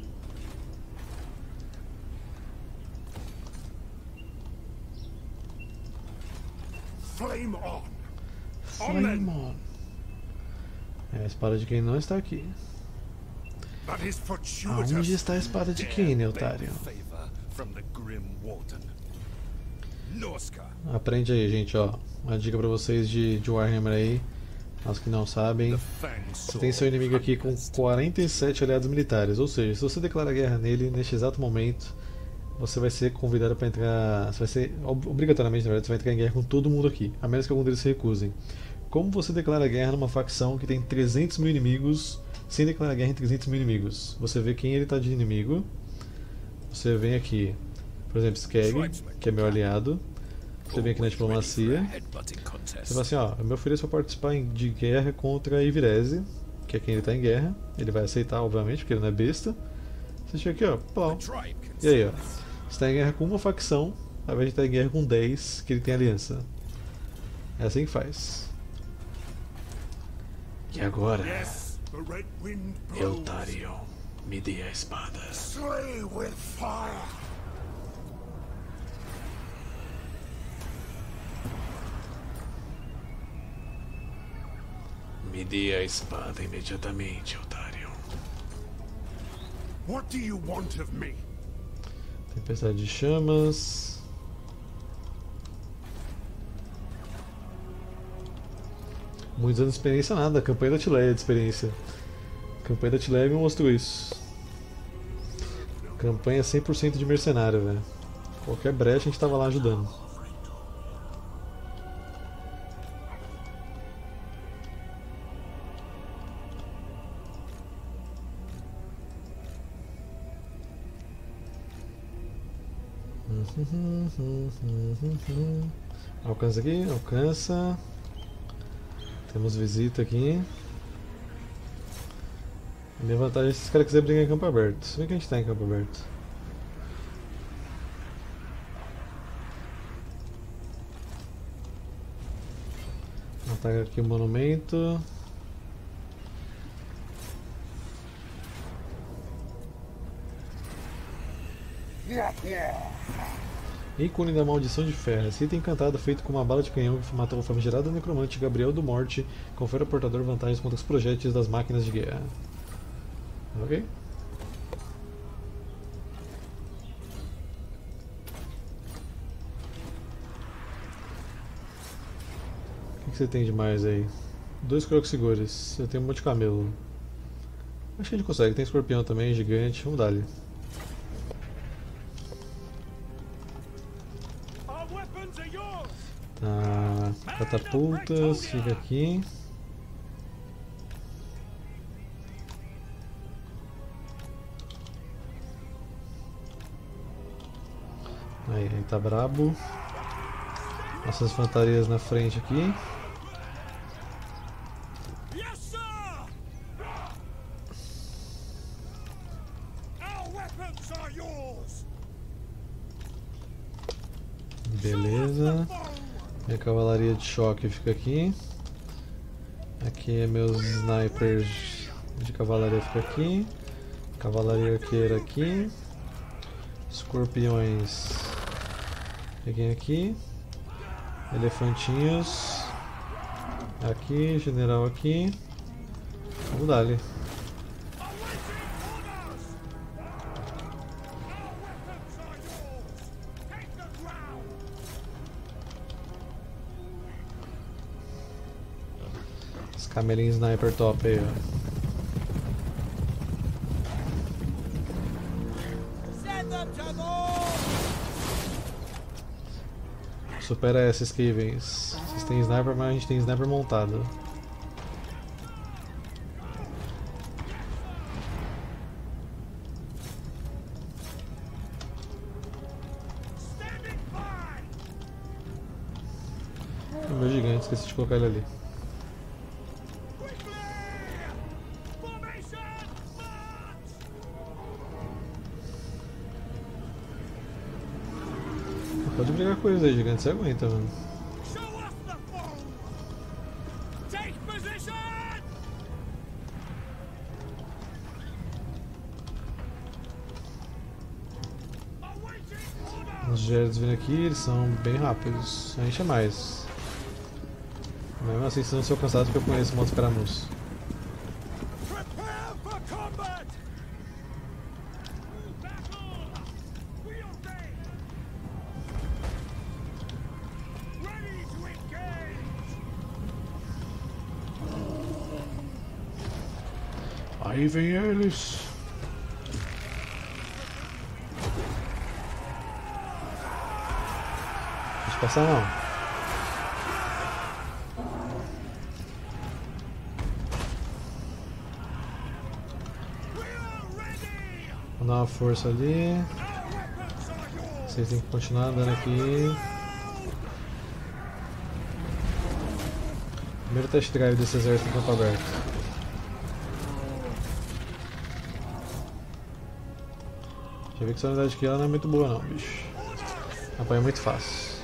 Flame on. Flame on. É, a espada de Kaine não está aqui. That is fortuitous. Aonde está a espada de Kaine, otário? From the Grim Warden. Norsca. Aprende aí, gente, ó. Uma dica pra vocês de, de Warhammer aí. Os que não sabem. Você tem seu inimigo aqui com quarenta e sete aliados militares. Ou seja, se você declara guerra nele neste exato momento, você vai ser convidado para entrar. Você vai ser, obrigatoriamente, na verdade, você vai entrar em guerra com todo mundo aqui. A menos que algum deles se recusem. Como você declara guerra numa facção que tem trezentos mil inimigos, sem declarar guerra em trezentos mil inimigos? Você vê quem ele está de inimigo. Você vem aqui, por exemplo, Skeg, que é meu aliado. Você vem aqui na diplomacia. Você fala assim, ó, eu me ofereço para participar de guerra contra Ivirese, que é quem ele está em guerra. Ele vai aceitar, obviamente, porque ele não é besta. Você chega aqui, ó, pau. E aí, ó, você está em guerra com uma facção, ao invés de estar em guerra com dez, que ele tem aliança. É assim que faz. E agora, Eltarion, me dê a espada. Slay with fire. Me dê a espada imediatamente, Eltarion. What do you want of me? Tempestade de chamas. Muitos anos de experiência nada, a campanha da Tileia de experiência. A campanha da Tileia me mostrou isso. Campanha cem por cento de mercenário, velho. Qualquer brecha a gente tava lá ajudando. Alcança aqui, alcança. Temos visita aqui. A minha vantagem é se esses caras quiserem brigar em campo aberto. Se bem que a gente está em campo aberto. Ataca aqui o monumento. Ícone da maldição de ferro. Esse item encantado feito com uma bala de canhão que matou o famigerado necromante Gabriel do Morte, confere ao portador vantagens contra os projéteis das máquinas de guerra. Ok? O que, que você tem de mais aí? Dois croxigores. Eu tenho um monte de camelo. Acho que a gente consegue. Tem escorpião também, gigante. Vamos dar ali. Tá, catapultas, fica aqui. Aí, aí tá brabo. Nossas infantarias na frente aqui. Beleza. Minha cavalaria de choque fica aqui. Aqui é meus snipers de cavalaria fica aqui. Cavalaria arqueira aqui. Escorpiões fiquem aqui. Elefantinhos aqui, general aqui. Vamos dar ali. Camelinho sniper top aí, ó. Supera essa, Skavens. Vocês têm sniper, mas a gente tem sniper montado. O meu gigante, esqueci de colocar ele ali. Pode brigar com eles aí, gigante, você aguenta, mano. Os Gerds vindo aqui, eles são bem rápidos. A gente é mais. Mesmo assim, se não sou cansado porque eu conheço modos caramus. Aí vem eles. Deixa passar não. Vou dar uma força ali. Vocês têm que continuar andando aqui. Primeiro test drive desse exército em campo aberto. Já vi que essa unidade aqui ela não é muito boa não, bicho. Apanha muito fácil.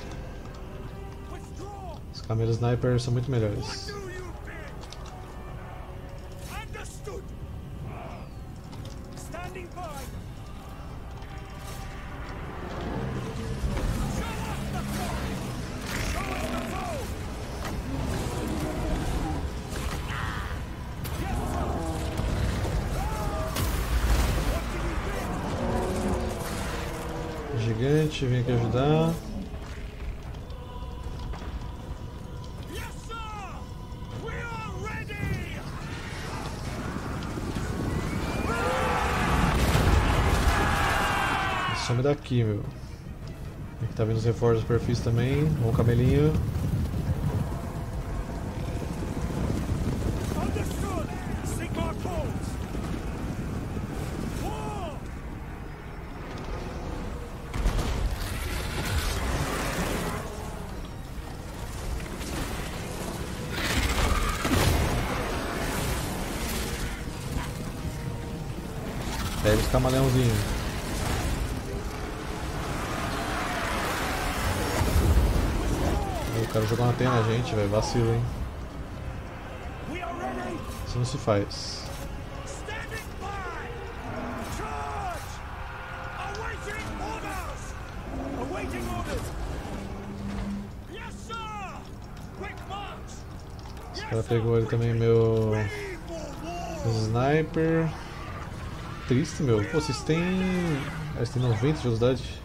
Os camelos sniper são muito melhores. Gigante, vem aqui ajudar. Some daqui, meu. Aqui tá vindo os reforços perfis também. Bom camelinho. Pega os camaleãozinhos. O cara jogou uma teia na gente, velho. Vacilo, hein? Isso não se faz. Esse cara pegou ele também, meu. Meu sniper. Triste, meu. Pô, vocês têm. Eles têm noventa de velocidade.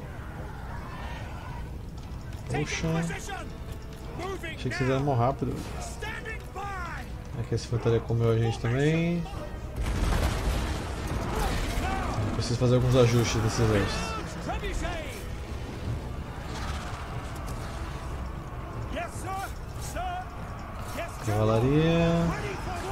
Poxa. Achei que vocês eram mais rápido. Aqui essa infantaria comeu a gente também. Preciso fazer alguns ajustes desse exército. Cavalaria.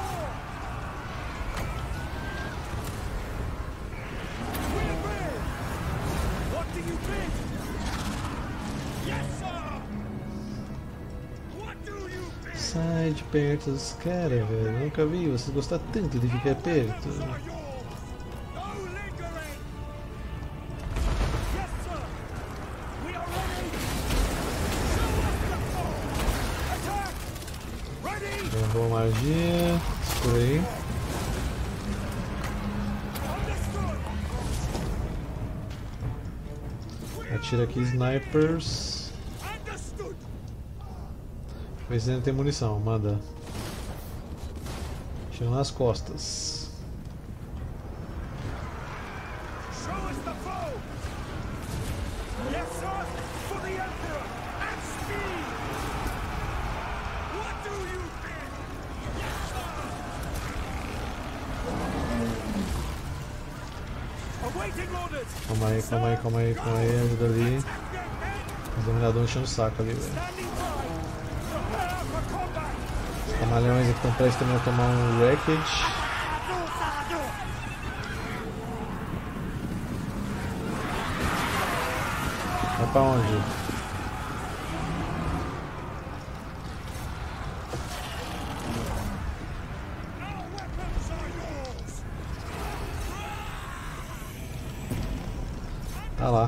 Sai de perto dos caras, velho. Nunca vi vocês gostar tanto de ficar perto. Boa magia. Por aí. Atira aqui snipers. Vê se ainda tem munição, manda. Chega nas costas. Calma aí, calma aí, calma aí, calma aí, ajuda ali. O dominador enchendo o saco ali, velho. Os camaleões aqui estão prestes também a tomar um wreckage. Vai pra onde? Tá lá.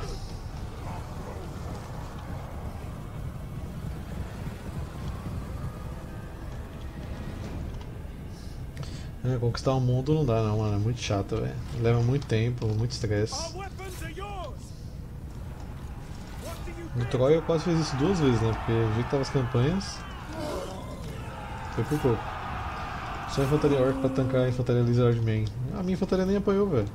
É, conquistar o mundo não dá não, mano. É muito chato, velho. Leva muito tempo, muito estresse. No Troy eu quase fiz isso duas vezes, né? Porque o jeito que tava as campanhas. Foi por pouco. Só infantaria orc pra tancar a infantaria Lizardman. A minha infantaria nem apanhou, velho.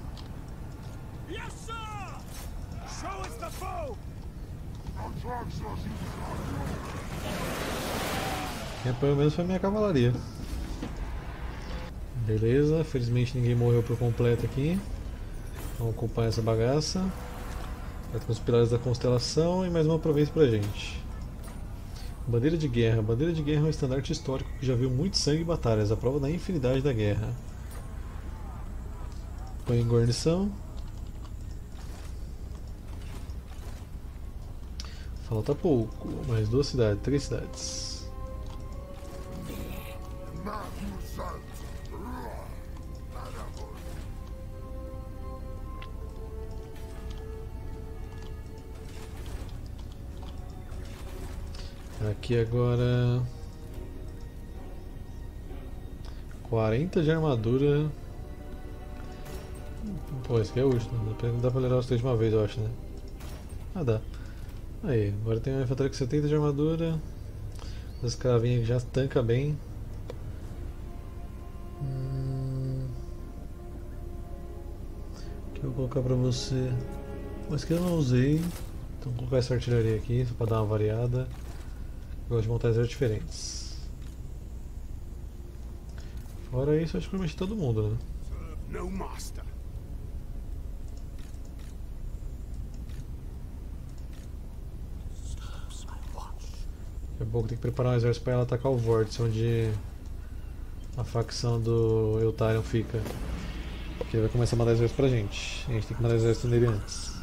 Quem apanhou mesmo foi a minha cavalaria. Beleza, felizmente ninguém morreu por completo aqui. Vamos acompanhar essa bagaça. Vai ter os pilares da constelação e mais uma província pra gente. Bandeira de guerra. Bandeira de guerra é um estandarte histórico que já viu muito sangue e batalhas, a prova da infinidade da guerra. Põe em guarnição. Falta pouco, mais duas cidades, três cidades. Aqui agora quarenta de armadura. Pô, esse aqui é útil, não dá pra ler os três de uma vez, eu acho, né? Ah, dá. Aí, agora tem uma infantaria com setenta de armadura. As escravinhas que já tanca bem. Hum... O que eu vou colocar pra você? Mas que eu não usei. Então vou colocar essa artilharia aqui, só pra dar uma variada. Eu gosto de montar exércitos diferentes. Fora isso, acho que eu mexi todo mundo, né? No master. Daqui a pouco tem que preparar um exército para ela atacar o vórtice, onde a facção do Eltarion fica. Porque ele vai começar a mandar exército pra gente. A gente tem que mandar exército nele antes.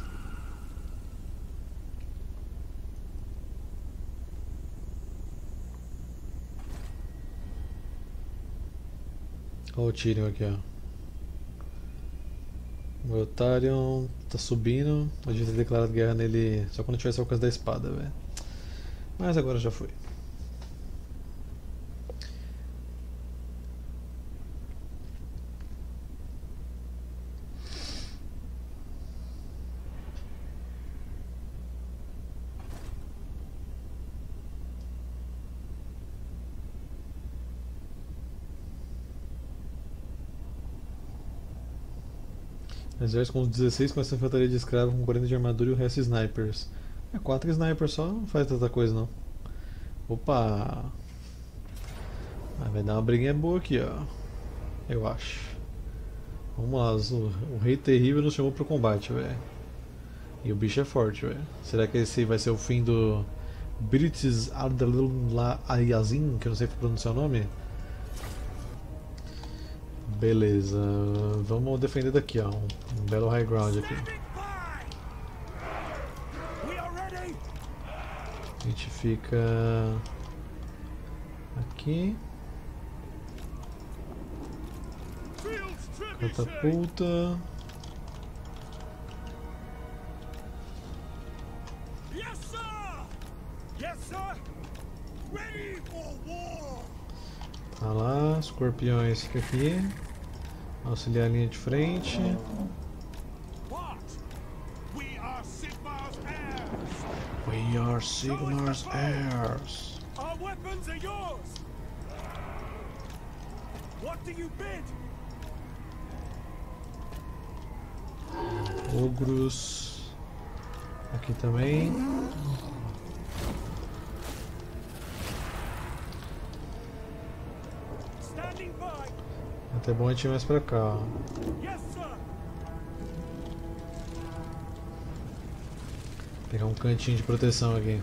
Olha o Tyrion aqui, ó. O Eltarion tá subindo. A gente tem declarado guerra nele só quando tivesse o alcance da espada, velho. Mas agora já foi. Exército com dezesseis com essa infantaria de escravo com quarenta de armadura e o resto snipers. É, quatro snipers só não faz tanta coisa não. Opa! Ah, vai dar uma briguinha boa aqui, ó. Eu acho. Vamos lá, o, o Rei Terrível nos chamou pro combate, velho. E o bicho é forte, velho. Será que esse vai ser o fim do British Ardalazin, que eu não sei pronunciar o nome? Beleza, vamos defender daqui, ó, um, um belo high ground aqui. A gente fica aqui. Catapulta. Tá lá, escorpiões fica aqui. Auxiliar a linha de frente. We are Sigmar's heirs. Our weapons are yours. What do you bid? Ogros. Aqui também. Até bom a gente ir mais pra cá, ó. Pegar um cantinho de proteção aqui.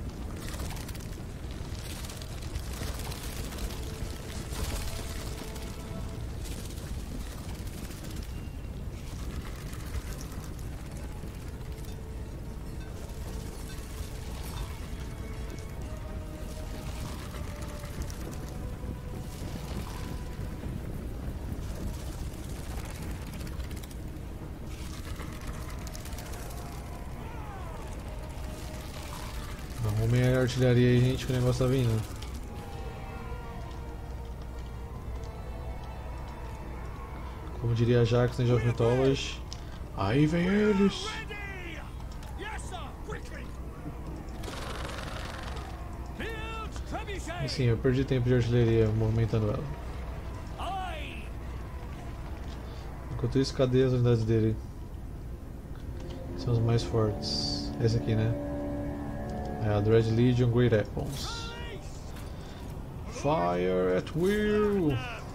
Arrumem a artilharia aí, gente, que o negócio tá vindo. Como diria Jax na Age of Mythology, aí vem eles! E sim, eu perdi tempo de artilharia movimentando ela. Enquanto isso, cadê as unidades dele? São os mais fortes. Esse aqui, né? É a Dread Legion Great Apples. Fire at will!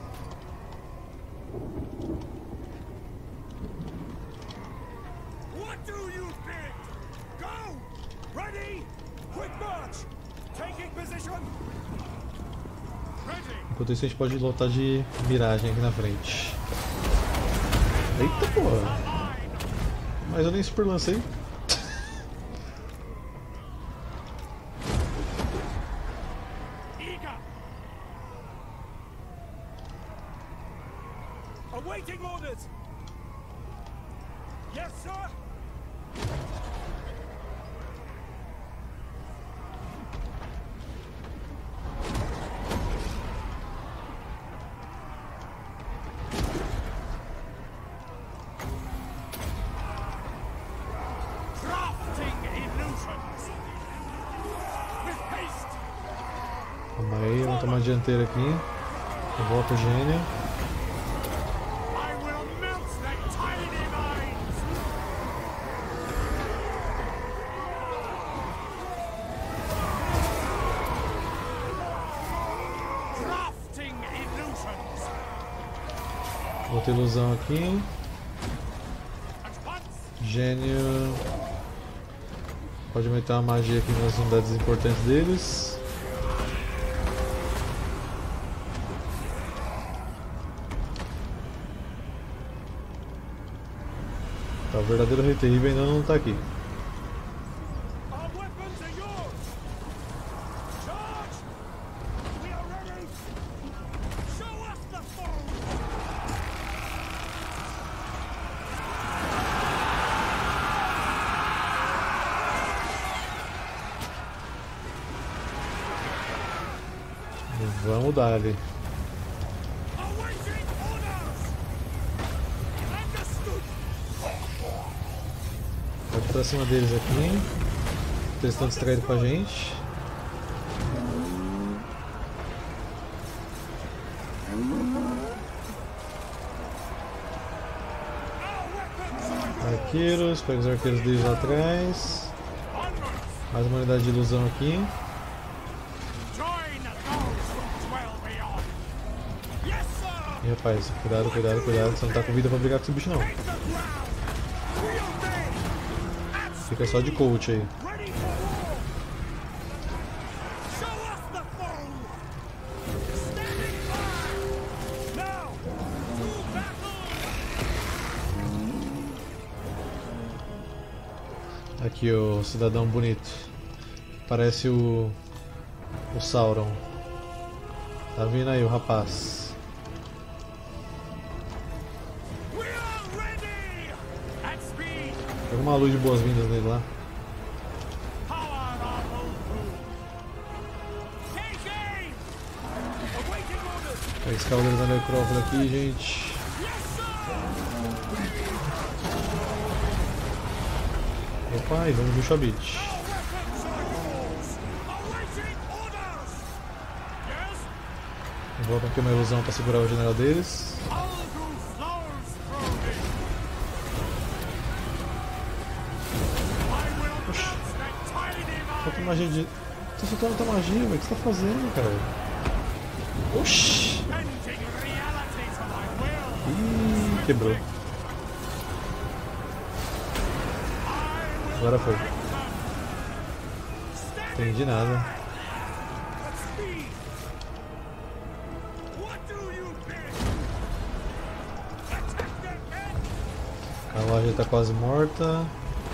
What do you think? Go! Ready? Quick march! Taking position! Ready! Enquanto isso, a gente pode lotar de miragem aqui na frente. Eita porra! Mas eu nem super lancei. Eager! Awaiting orders! Yes, sir! Calma aí, vamos tomar a dianteira aqui. Volta o gênio. Outra ilusão aqui. Gênio. Pode meter uma magia aqui nas unidades importantes deles. Tá, o verdadeiro Rei Terrível ainda não tá aqui. Vamos dar ali. Pode ir pra cima deles aqui. Eles estão distraídos com a gente. Arqueiros, pega os arqueiros deles lá atrás. Mais uma unidade de ilusão aqui. E rapaz, cuidado, cuidado, cuidado, você não tá com vida pra brigar com esse bicho não. Fica só de coach aí. Aqui o cidadão bonito. Parece o. o Sauron. Tá vindo aí o rapaz. Pega uma luz de boas-vindas nele lá. Pega esse cavaleiro da necrófila aqui, gente. Opa, e vamos bicho a beat. Volta aqui uma ilusão para segurar o general deles. Solta magia de. Tô soltando outra magia, velho. O que você tá fazendo, cara? Oxi! Ih, quebrou. Agora foi. Entendi nada. A carruagem tá quase morta.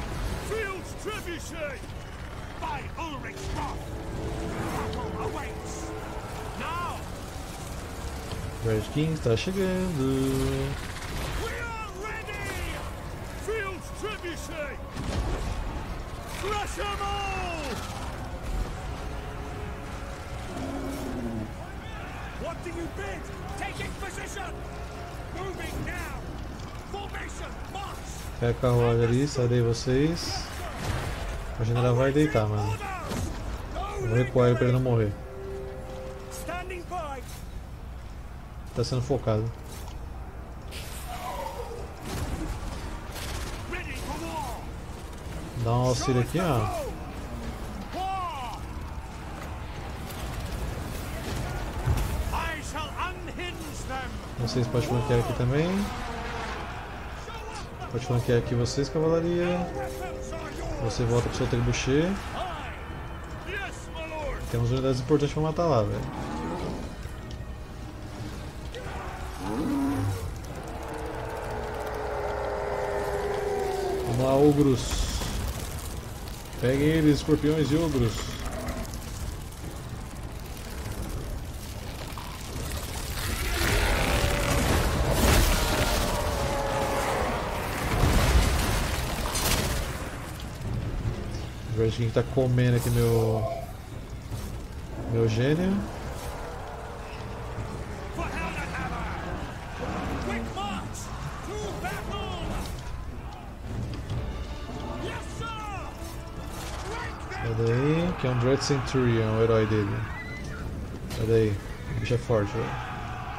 Red King está chegando. What do you bid? Taking position. Moving now. Formation, march. Pega a carruagem ali, sai daí vocês. O general vai deitar, mano. Vou recuar ele pra ele não morrer. tá sendo focado. Dá um auxílio aqui, ó. Vocês podem flanquear aqui também. Pode flanquear aqui vocês, cavalaria. Você volta pro seu trebuchet. Temos unidades importantes pra matar lá, velho. Vamos lá, ogros. Peguem eles, escorpiões e ogros. Vejo quem tá comendo aqui meu. Meu gênio. Sai daí, que é um Dread Centurion, o herói dele. Sai daí, o bicho é forte, velho.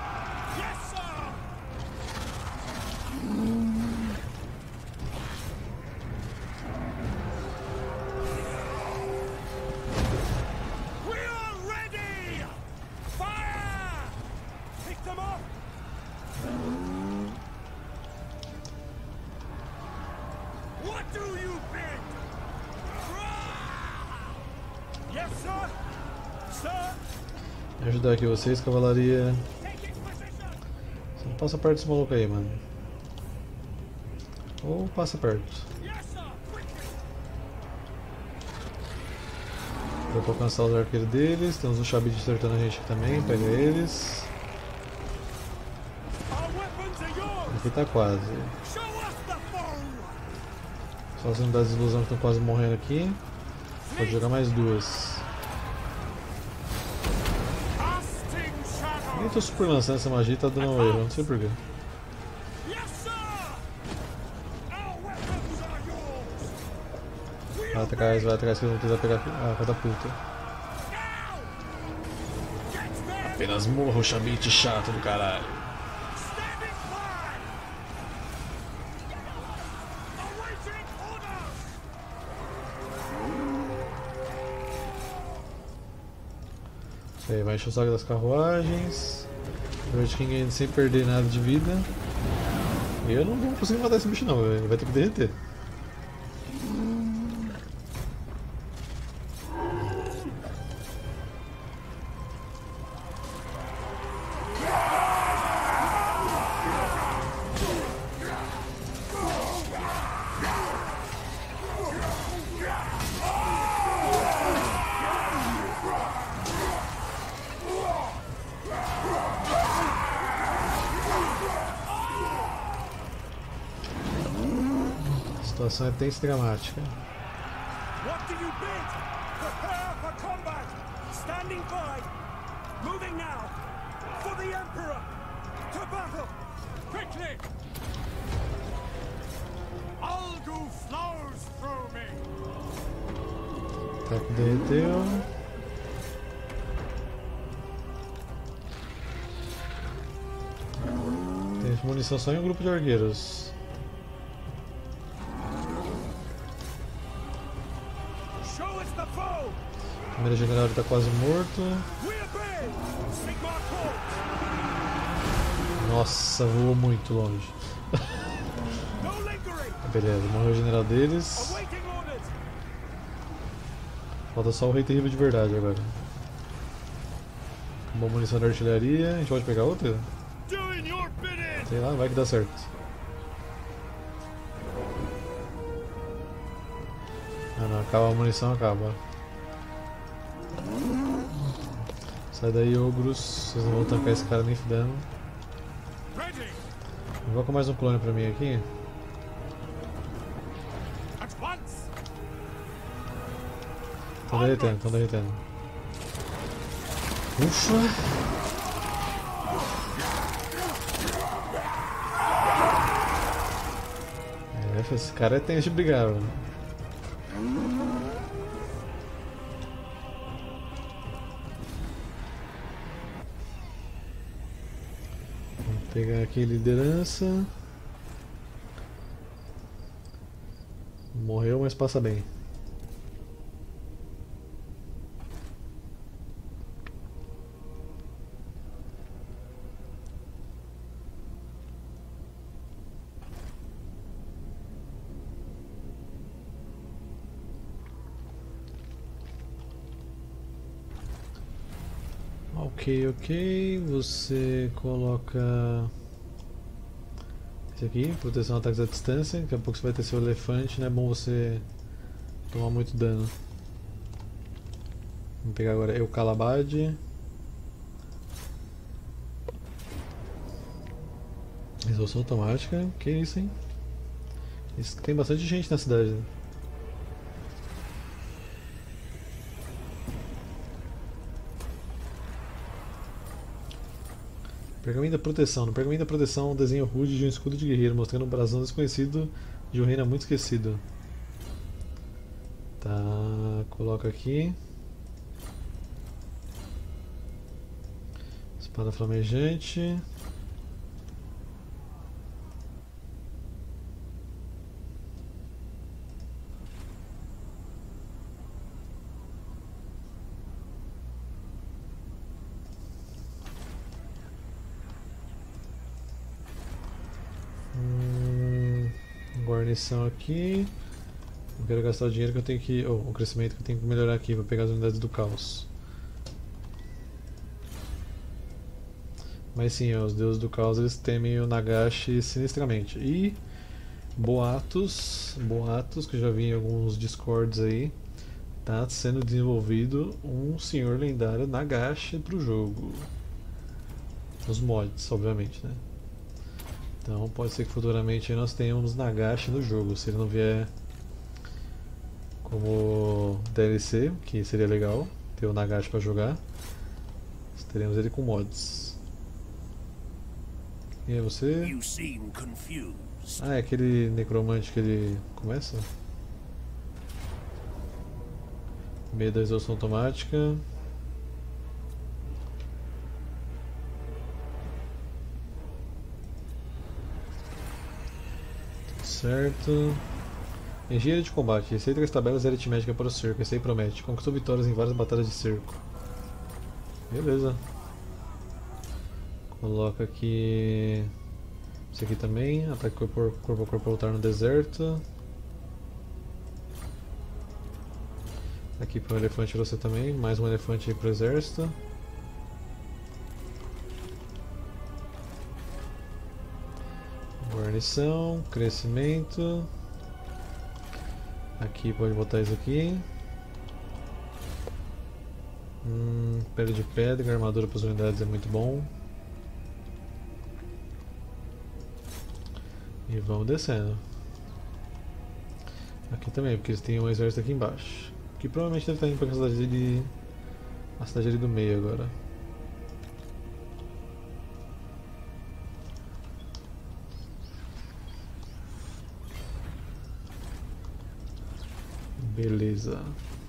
Vou ajudar aqui vocês, cavalaria. Você não passa perto desse maluco aí, mano. Ou passa perto. Deu pra alcançar os arqueiros deles. Temos um Shabit acertando a gente aqui também. Pega eles. Aqui tá quase. Só as unidades de ilusão que estão quase morrendo aqui. Pode jogar mais duas. Nem tô super lançando essa magia e tá dando um erro, não sei porquê. Vai atrás, vai atrás que eu vou tentar pegar a catapulta. Apenas morra o Shabit chato do caralho. Isso aí, vai encher o saco das carruagens. O Red King ainda sem perder nada de vida. E eu não vou conseguir matar esse bicho não, ele vai ter que derreter. A situação é tensa e dramática. What do you bid? Prepare for combat! Standing by! Moving now! For the Emperor! To battle! Quickly! Algu flows through me! Tá que derreteu. Tem munição só em um grupo de argueiros. O primeiro general está quase morto. Nossa, voou muito longe. Beleza, morreu o general deles. Falta só o rei terrível de verdade agora. Uma munição de artilharia. A gente pode pegar outra? Sei lá, vai que dá certo. Ah não, acaba a munição, acaba. Sai daí, ogros. Vocês não vão tancar esse cara nem fudendo. Invoca mais um clone pra mim aqui. Estão derretendo, estão derretendo. Ufa! É, esse cara é tenso de brigar, mano. Pegar aqui liderança. Morreu, mas passa bem. Ok, ok. Você coloca esse aqui, proteção a ataques à distância. Daqui a pouco você vai ter seu elefante, não é bom você tomar muito dano. Vamos pegar agora Eucalabad. Resolução automática. Que isso, hein? Isso, tem bastante gente na cidade. Né? Pergaminho da proteção. No pergaminho da proteção, um desenho rude de um escudo de guerreiro, mostrando um brasão desconhecido de um reino muito esquecido. Tá, coloca aqui. Espada flamejante. Hum, guarnição aqui. Não quero gastar o dinheiro que eu tenho que. Ou oh, o crescimento que eu tenho que melhorar aqui para pegar as unidades do caos. Mas sim, os deuses do caos eles temem o Nagashi sinistramente. E boatos, boatos que eu já vi em alguns discords aí, tá sendo desenvolvido um senhor lendário Nagashi pro jogo. Os mods, obviamente, né? Então pode ser que futuramente nós tenhamos Nagashi no jogo, se ele não vier como D L C, que seria legal ter o Nagashi para jogar. Teremos ele com mods. E é você? Ah, é aquele necromante que ele começa? Meio da resolução automática. Certo. Engenharia de combate. Receita das tabelas e aritmética para o cerco. Esse aí promete. Conquistou vitórias em várias batalhas de cerco. Beleza. Coloca aqui. Isso aqui também. Ataque corpo, corpo a corpo lutar no deserto. Aqui para o elefante você também. Mais um elefante aí para o exército. Guarnição. Crescimento. Aqui pode botar isso aqui. Hum, pele de pedra, armadura para as unidades é muito bom. E vamos descendo. Aqui também, porque eles têm um exército aqui embaixo. Que provavelmente deve estar indo para a cidade de... a cidade ali do meio agora. Beleza.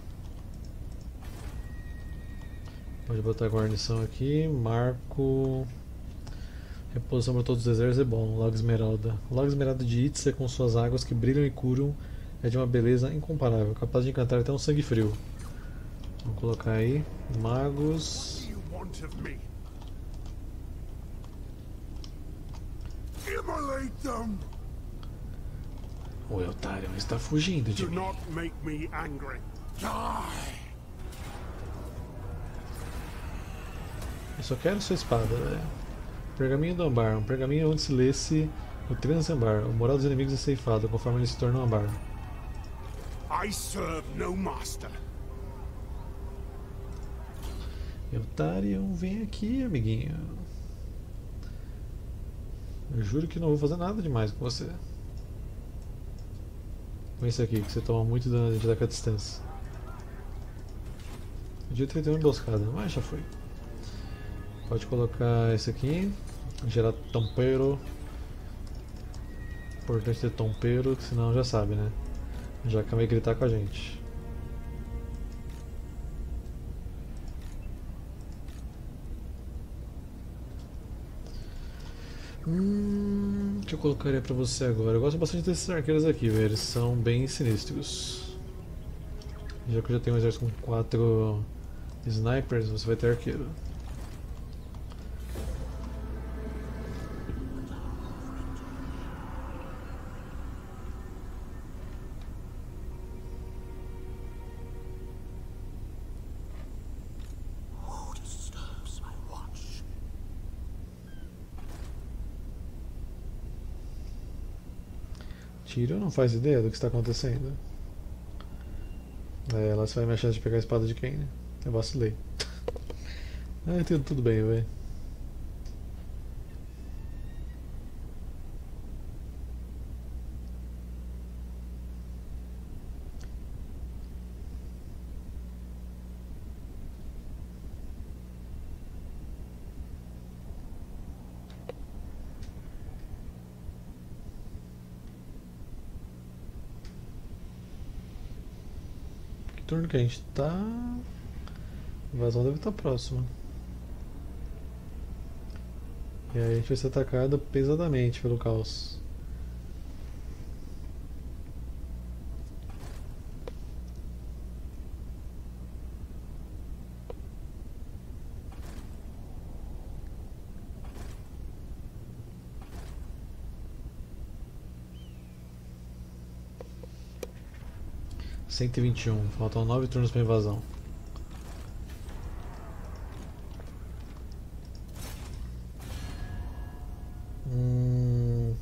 Pode botar a guarnição aqui. Marco. Reposição para todos os exércitos é bom. Lago Esmeralda. O Lago Esmeralda de Itza, com suas águas que brilham e curam, é de uma beleza incomparável, capaz de encantar até um sangue frio. Vamos colocar aí. Magos. O Eltarion está fugindo de mim. Eu só quero sua espada, velho. Pergaminho do Ambar. Um pergaminho onde se lê-se o Transambar. O moral dos inimigos é ceifado conforme eles se tornam Ambar. I serve no master. Eltarion, vem aqui, amiguinho. Eu juro que não vou fazer nada demais com você. Com esse aqui, que você toma muito dano de ataque à distância. Podia ter uma emboscada, mas já foi. Pode colocar esse aqui. Gerar tompeiro. Importante ter tompeiro, que senão já sabe, né? Já acabei de gritar com a gente. Hum, o que eu colocaria pra você agora? Eu gosto bastante desses arqueiros aqui, velho. Eles são bem sinistros. Já que eu já tenho um exército com quatro snipers, você vai ter arqueiro. Tyrion não faz ideia do que está acontecendo. É, ela vai me achar de pegar a espada de quem, né? Eu vacilei. Ah, tudo, tudo bem, velho. Que turno que a gente tá? A invasão deve estar próxima. E aí a gente vai ser atacado pesadamente pelo caos. cento e vinte e um, faltam nove turnos para invasão. Hum...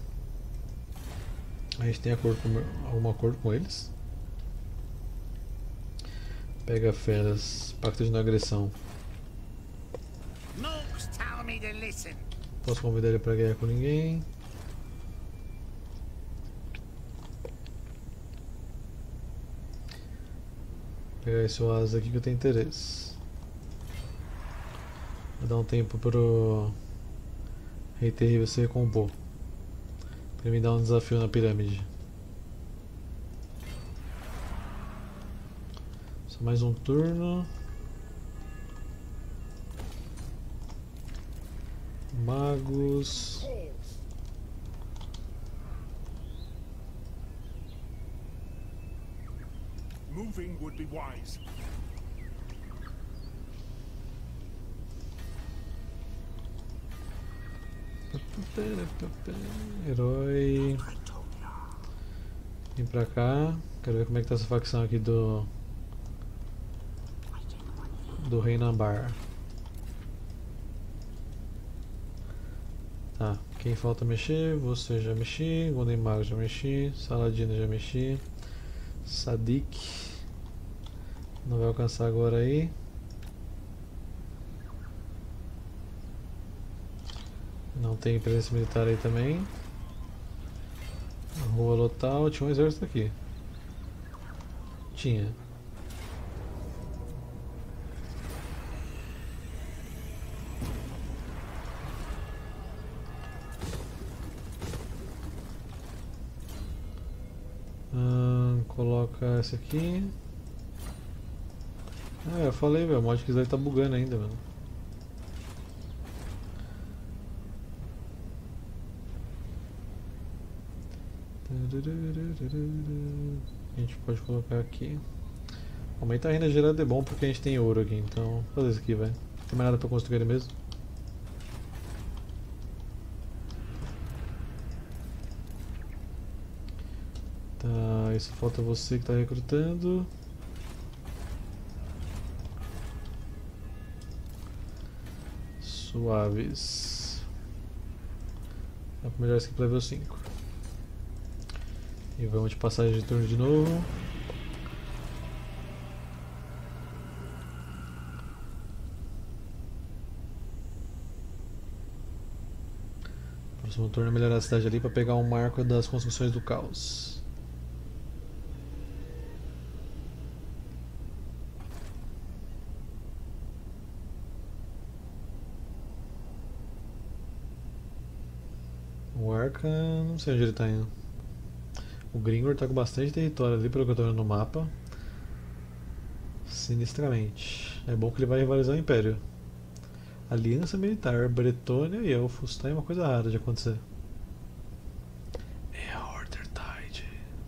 A gente tem acordo com, algum acordo com eles? Pega feras, pacto de não agressão. Posso convidar ele para guerra com ninguém. Vou pegar esse oásis aqui que eu tenho interesse. Vou dar um tempo pro Rei Terrível se recompor. Pra me dar um desafio na pirâmide. Só mais um turno. Magos. Moving would be wise. Herói. Vem pra cá. Quero ver como é que tá essa facção aqui do. Do Rei Nambar. Tá, quem falta mexer? Você já mexi. Golden Mago já mexi. Saladino já mexi. Sadik. Não vai alcançar agora aí. Não tem presença militar aí também. A Rua Lotal, tinha um exército aqui. Tinha. Hum, coloca essa aqui. Ah, eu falei, velho, o mod que tá bugando ainda, mano. A gente pode colocar aqui. Aumentar a renda gerada é bom porque a gente tem ouro aqui, então vou fazer isso aqui, vai. Não tem mais nada pra construir ele mesmo. Tá, isso falta você que tá recrutando. Suaves. Dá pra melhorar isso aqui pra level cinco. E vamos de passagem de turno de novo. Próximo turno é melhorar a cidade ali para pegar um marco das construções do caos. O Arca, não sei onde ele está indo. O Gringor está com bastante território ali, pelo que eu estou vendo no mapa. Sinistramente. É bom que ele vai rivalizar o Império. Aliança militar, Bretônia e Elfos. Tá aí uma coisa rara de acontecer. É a Order Tide.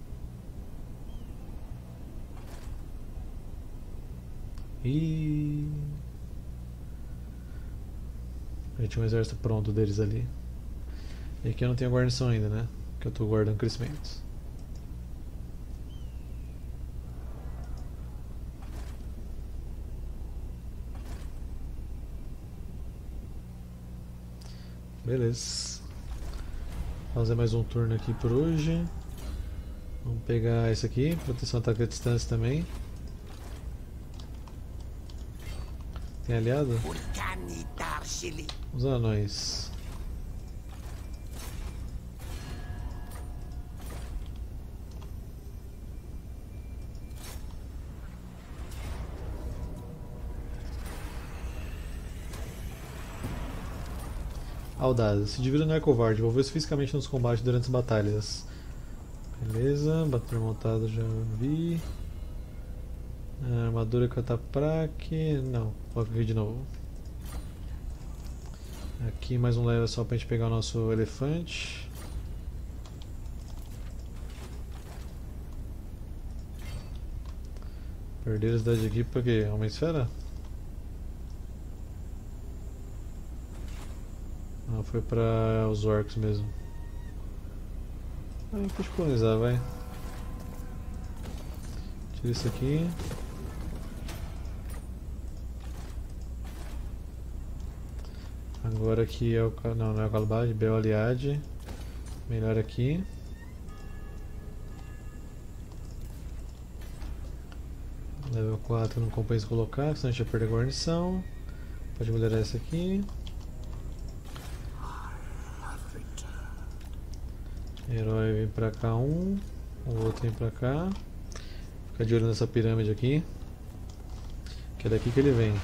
E já tinha um exército pronto deles ali. E aqui eu não tenho guarnição ainda, né? Que eu tô guardando crescimentos. Beleza. Fazer mais um turno aqui por hoje. Vamos pegar esse aqui, proteção ataque à distância também. Tem aliado? Os anões. Audaz, se divida não é covarde, envolveu-se fisicamente nos combates durante as batalhas. Beleza, bater montado já vi. A armadura catapraque. Não, vou ver de novo. Aqui mais um level só pra gente pegar o nosso elefante. Perder a cidade aqui pra quê? Uma esfera? Não, foi pra os orcs mesmo. Ah, pode colonizar, vai. Tira isso aqui. Agora aqui é o... não, não é o Calibade, Beoliade. Melhor aqui. Level quatro não compensa colocar, senão a gente vai perder a guarnição. Pode melhorar essa aqui. Herói vem pra cá um, o outro vem pra cá. Fica de olho nessa pirâmide aqui, que é daqui que ele vem.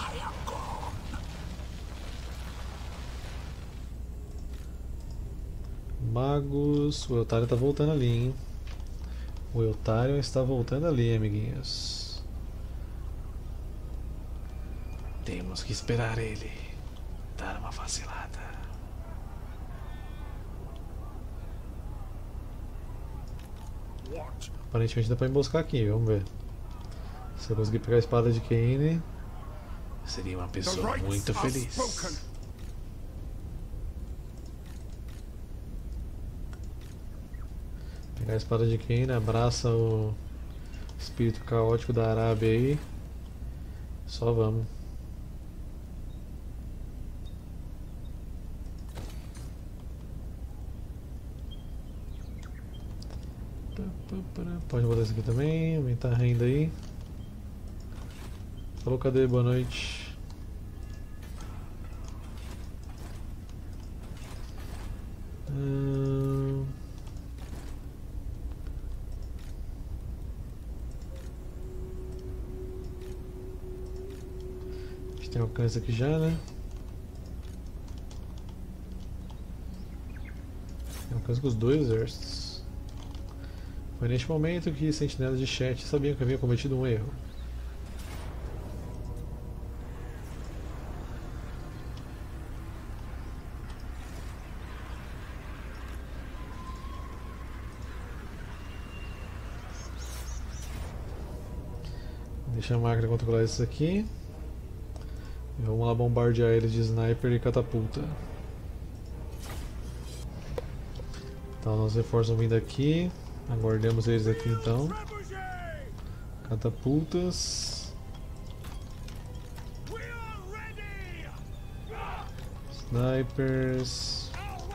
Magos, o Eltarion tá voltando ali, hein? O Eltarion está voltando ali, amiguinhos. Temos que esperar ele dar uma vacilada. Aparentemente dá pra emboscar aqui, vamos ver. Se eu conseguir pegar a espada de Kaine, seria uma pessoa muito feliz. Pegar a espada de Kaine, abraça o espírito caótico da Arábia aí. Só vamos. Pode botar isso aqui também, aumentar a renda aí. Falou, cadê? Boa noite. Hum... A gente tem alcance aqui já, né? Tem alcance com os dois exércitos. Foi neste momento que sentinelas de chat sabiam que havia cometido um erro. Deixa a máquina controlar isso aqui. E vamos lá bombardear eles de sniper e catapulta. Então, nossos reforços vão vindo aqui. Aguardemos eles aqui então. Catapultas. Snipers.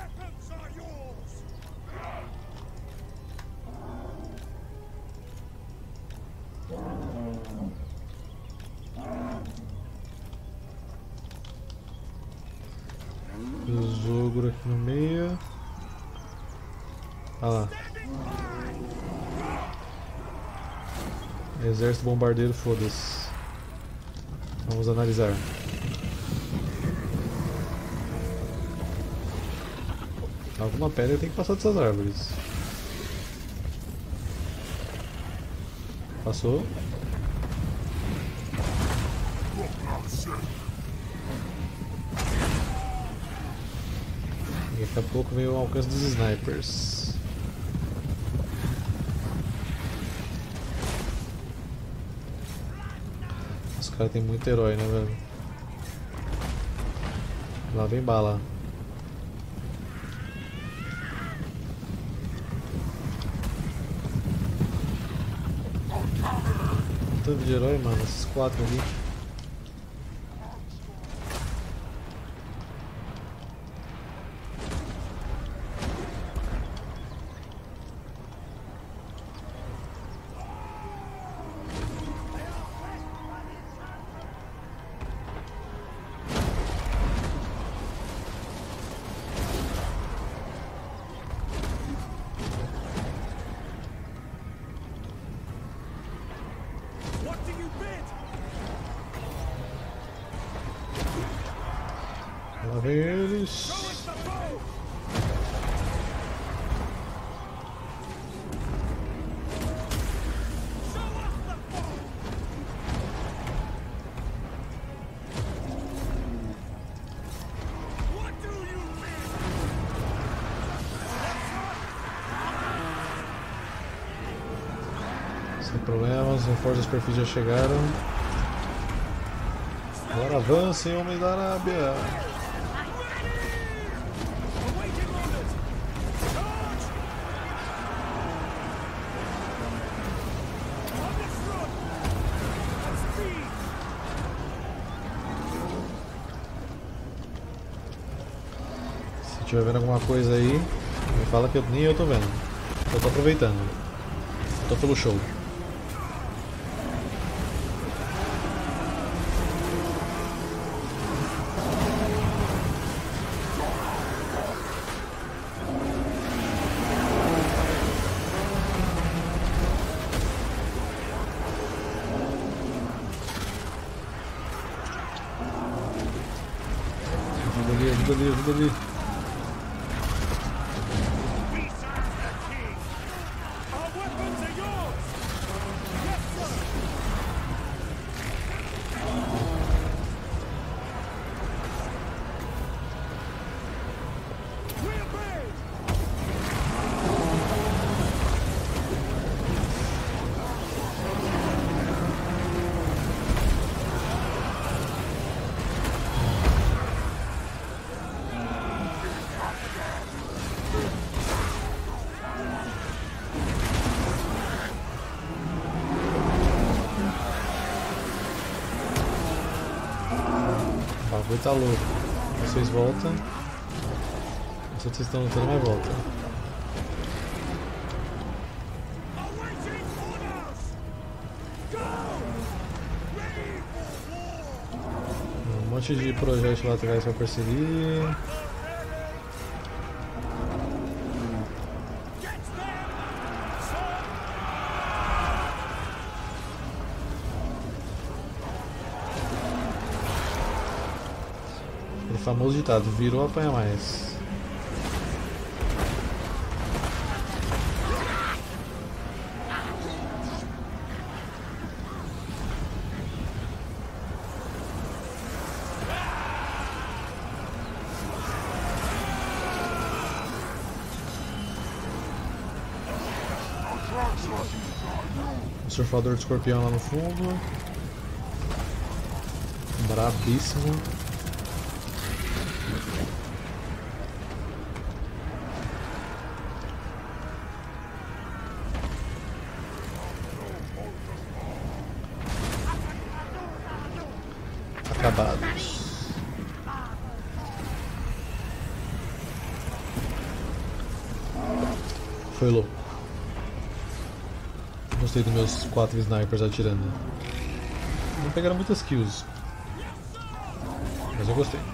Os ogros aqui no meio. Olha lá. Exército bombardeiro, foda-se. Vamos analisar. Alguma pedra tem que passar dessas árvores. Passou. E daqui a pouco vem o alcance dos snipers. Os caras tem muito herói, né, velho? Lá vem bala. Tanto de herói, mano, esses quatro ali. Lá vem eles. Sem problemas, os reforços da superfície já chegaram. Agora avancem, homens da Arábia! Se tiver vendo alguma coisa aí, me fala que eu, nem eu tô vendo. Eu tô aproveitando. Eu tô pelo show. Ajuda ali, ajuda ali, ajuda ali. O bagulho tá louco. Vocês voltam. Se vocês estão lutando, mais volta. Um monte de projétil lá atrás pra perseguir. O famoso ditado, virou apanha mais. O surfador de escorpião lá no fundo. Brabíssimo. Acabados. Foi louco. Gostei dos meus quatro snipers atirando. Não pegaram muitas kills, mas eu gostei.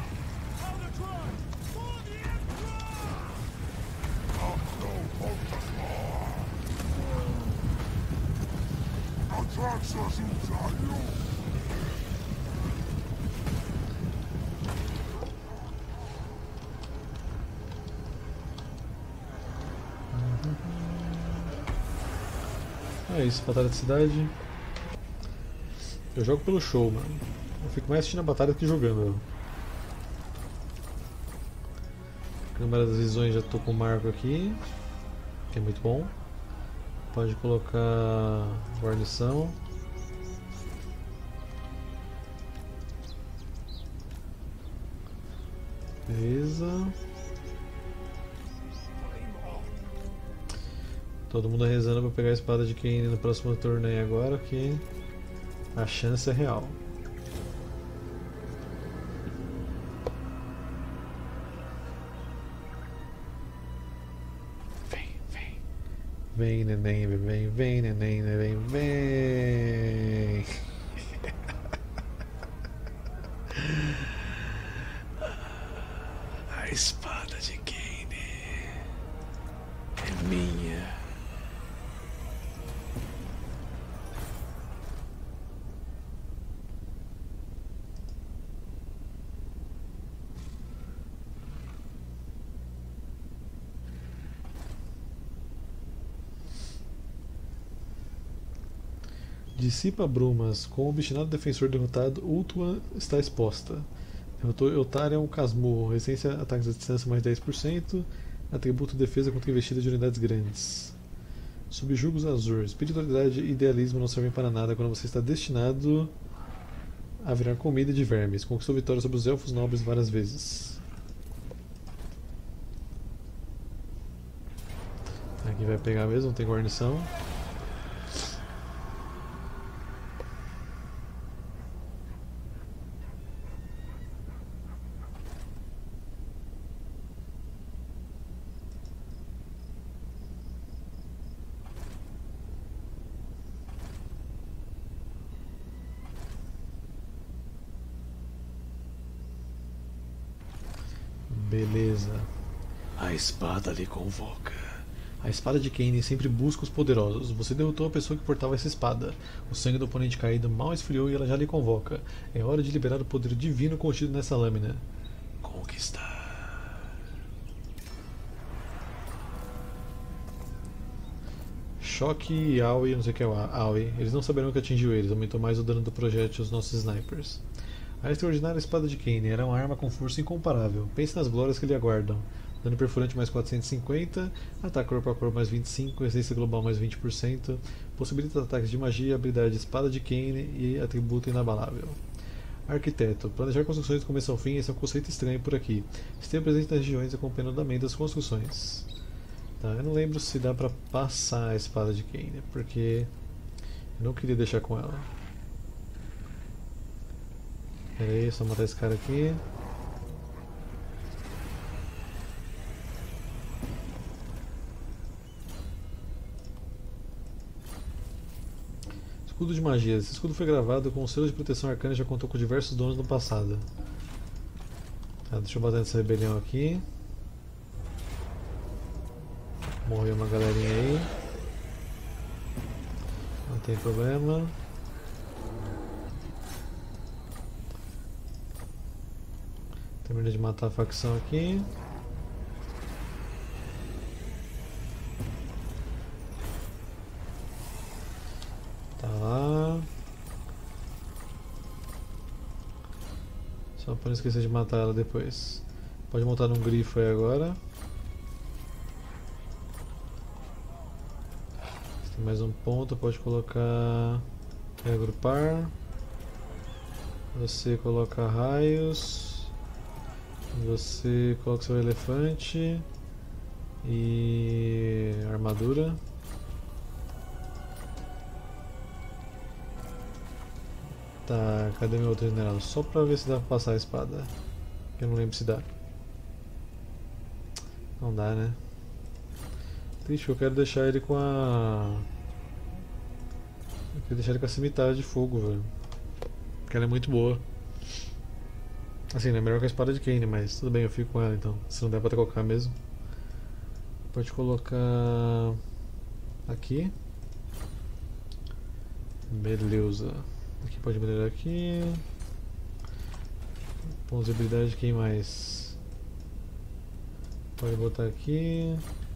É isso, batalha de cidade. Eu jogo pelo show, mano. Eu fico mais assistindo a batalha do que jogando. Câmara das Visões já tô com o marco aqui, que é muito bom. Pode colocar guarnição. Beleza. Todo mundo rezando para pegar a espada de Kaine no próximo torneio agora, que a chance é real. Vem, vem. Vem, neném, vem, vem, neném, vem, vem. A espada de Kaine é minha. Dissipa brumas. Com o obstinado defensor derrotado, Ultuan está exposta. Derrotou Eltarion Casmurro. Resistência a ataques à distância mais dez por cento. Atributo defesa contra investida de unidades grandes. Subjugos Azur. Espiritualidade e idealismo não servem para nada quando você está destinado a virar comida de vermes. Conquistou vitória sobre os elfos nobres várias vezes. Aqui vai pegar mesmo, não tem guarnição. Beleza. A espada lhe convoca. A espada de Kaine sempre busca os poderosos. Você derrotou a pessoa que portava essa espada. O sangue do oponente caído mal esfriou e ela já lhe convoca. É hora de liberar o poder divino contido nessa lâmina. Conquistar. Choque e Aoi, não sei o que é o Aoi. Eles não saberão que atingiu eles. Aumentou mais o dano do projétil aos nossos snipers. A extraordinária espada de Kaine era uma arma com força incomparável. Pense nas glórias que lhe aguardam. Dano perfurante mais quatrocentos e cinquenta, ataque corpo a corpo mais vinte e cinco, resistência global mais vinte por cento, possibilita ataques de magia, habilidade espada de Kaine e atributo inabalável. Arquiteto. Planejar construções do começo ao fim, esse é um conceito estranho por aqui. Esteja presente nas regiões acompanhando o andamento das construções. Tá, eu não lembro se dá pra passar a espada de Kaine, porque eu não queria deixar com ela. Pera aí, só matar esse cara aqui. Escudo de magia. Esse escudo foi gravado com o selo de proteção arcana e já contou com diversos donos no passado. Tá, deixa eu bater nessa rebelião aqui. Morreu uma galerinha aí. Não tem problema. Terminei de matar a facção aqui. Tá lá. Só para não esquecer de matar ela depois. Pode montar num grifo aí agora. Tem mais um ponto, pode colocar. Reagrupar. Você coloca raios. Você coloca seu elefante e armadura. Tá, cadê meu outro general? Só pra ver se dá pra passar a espada. Eu não lembro se dá. Não dá, né? Triste, eu quero deixar ele com a... Eu quero deixar ele com a cimitarra de fogo, velho. Porque ela é muito boa. Assim, não é melhor que a espada de Kaine, mas tudo bem, eu fico com ela então. Se não der pra colocar mesmo. Pode colocar... Aqui. Beleza. Aqui pode melhorar aqui. Pontos de habilidade, quem mais? Pode botar aqui.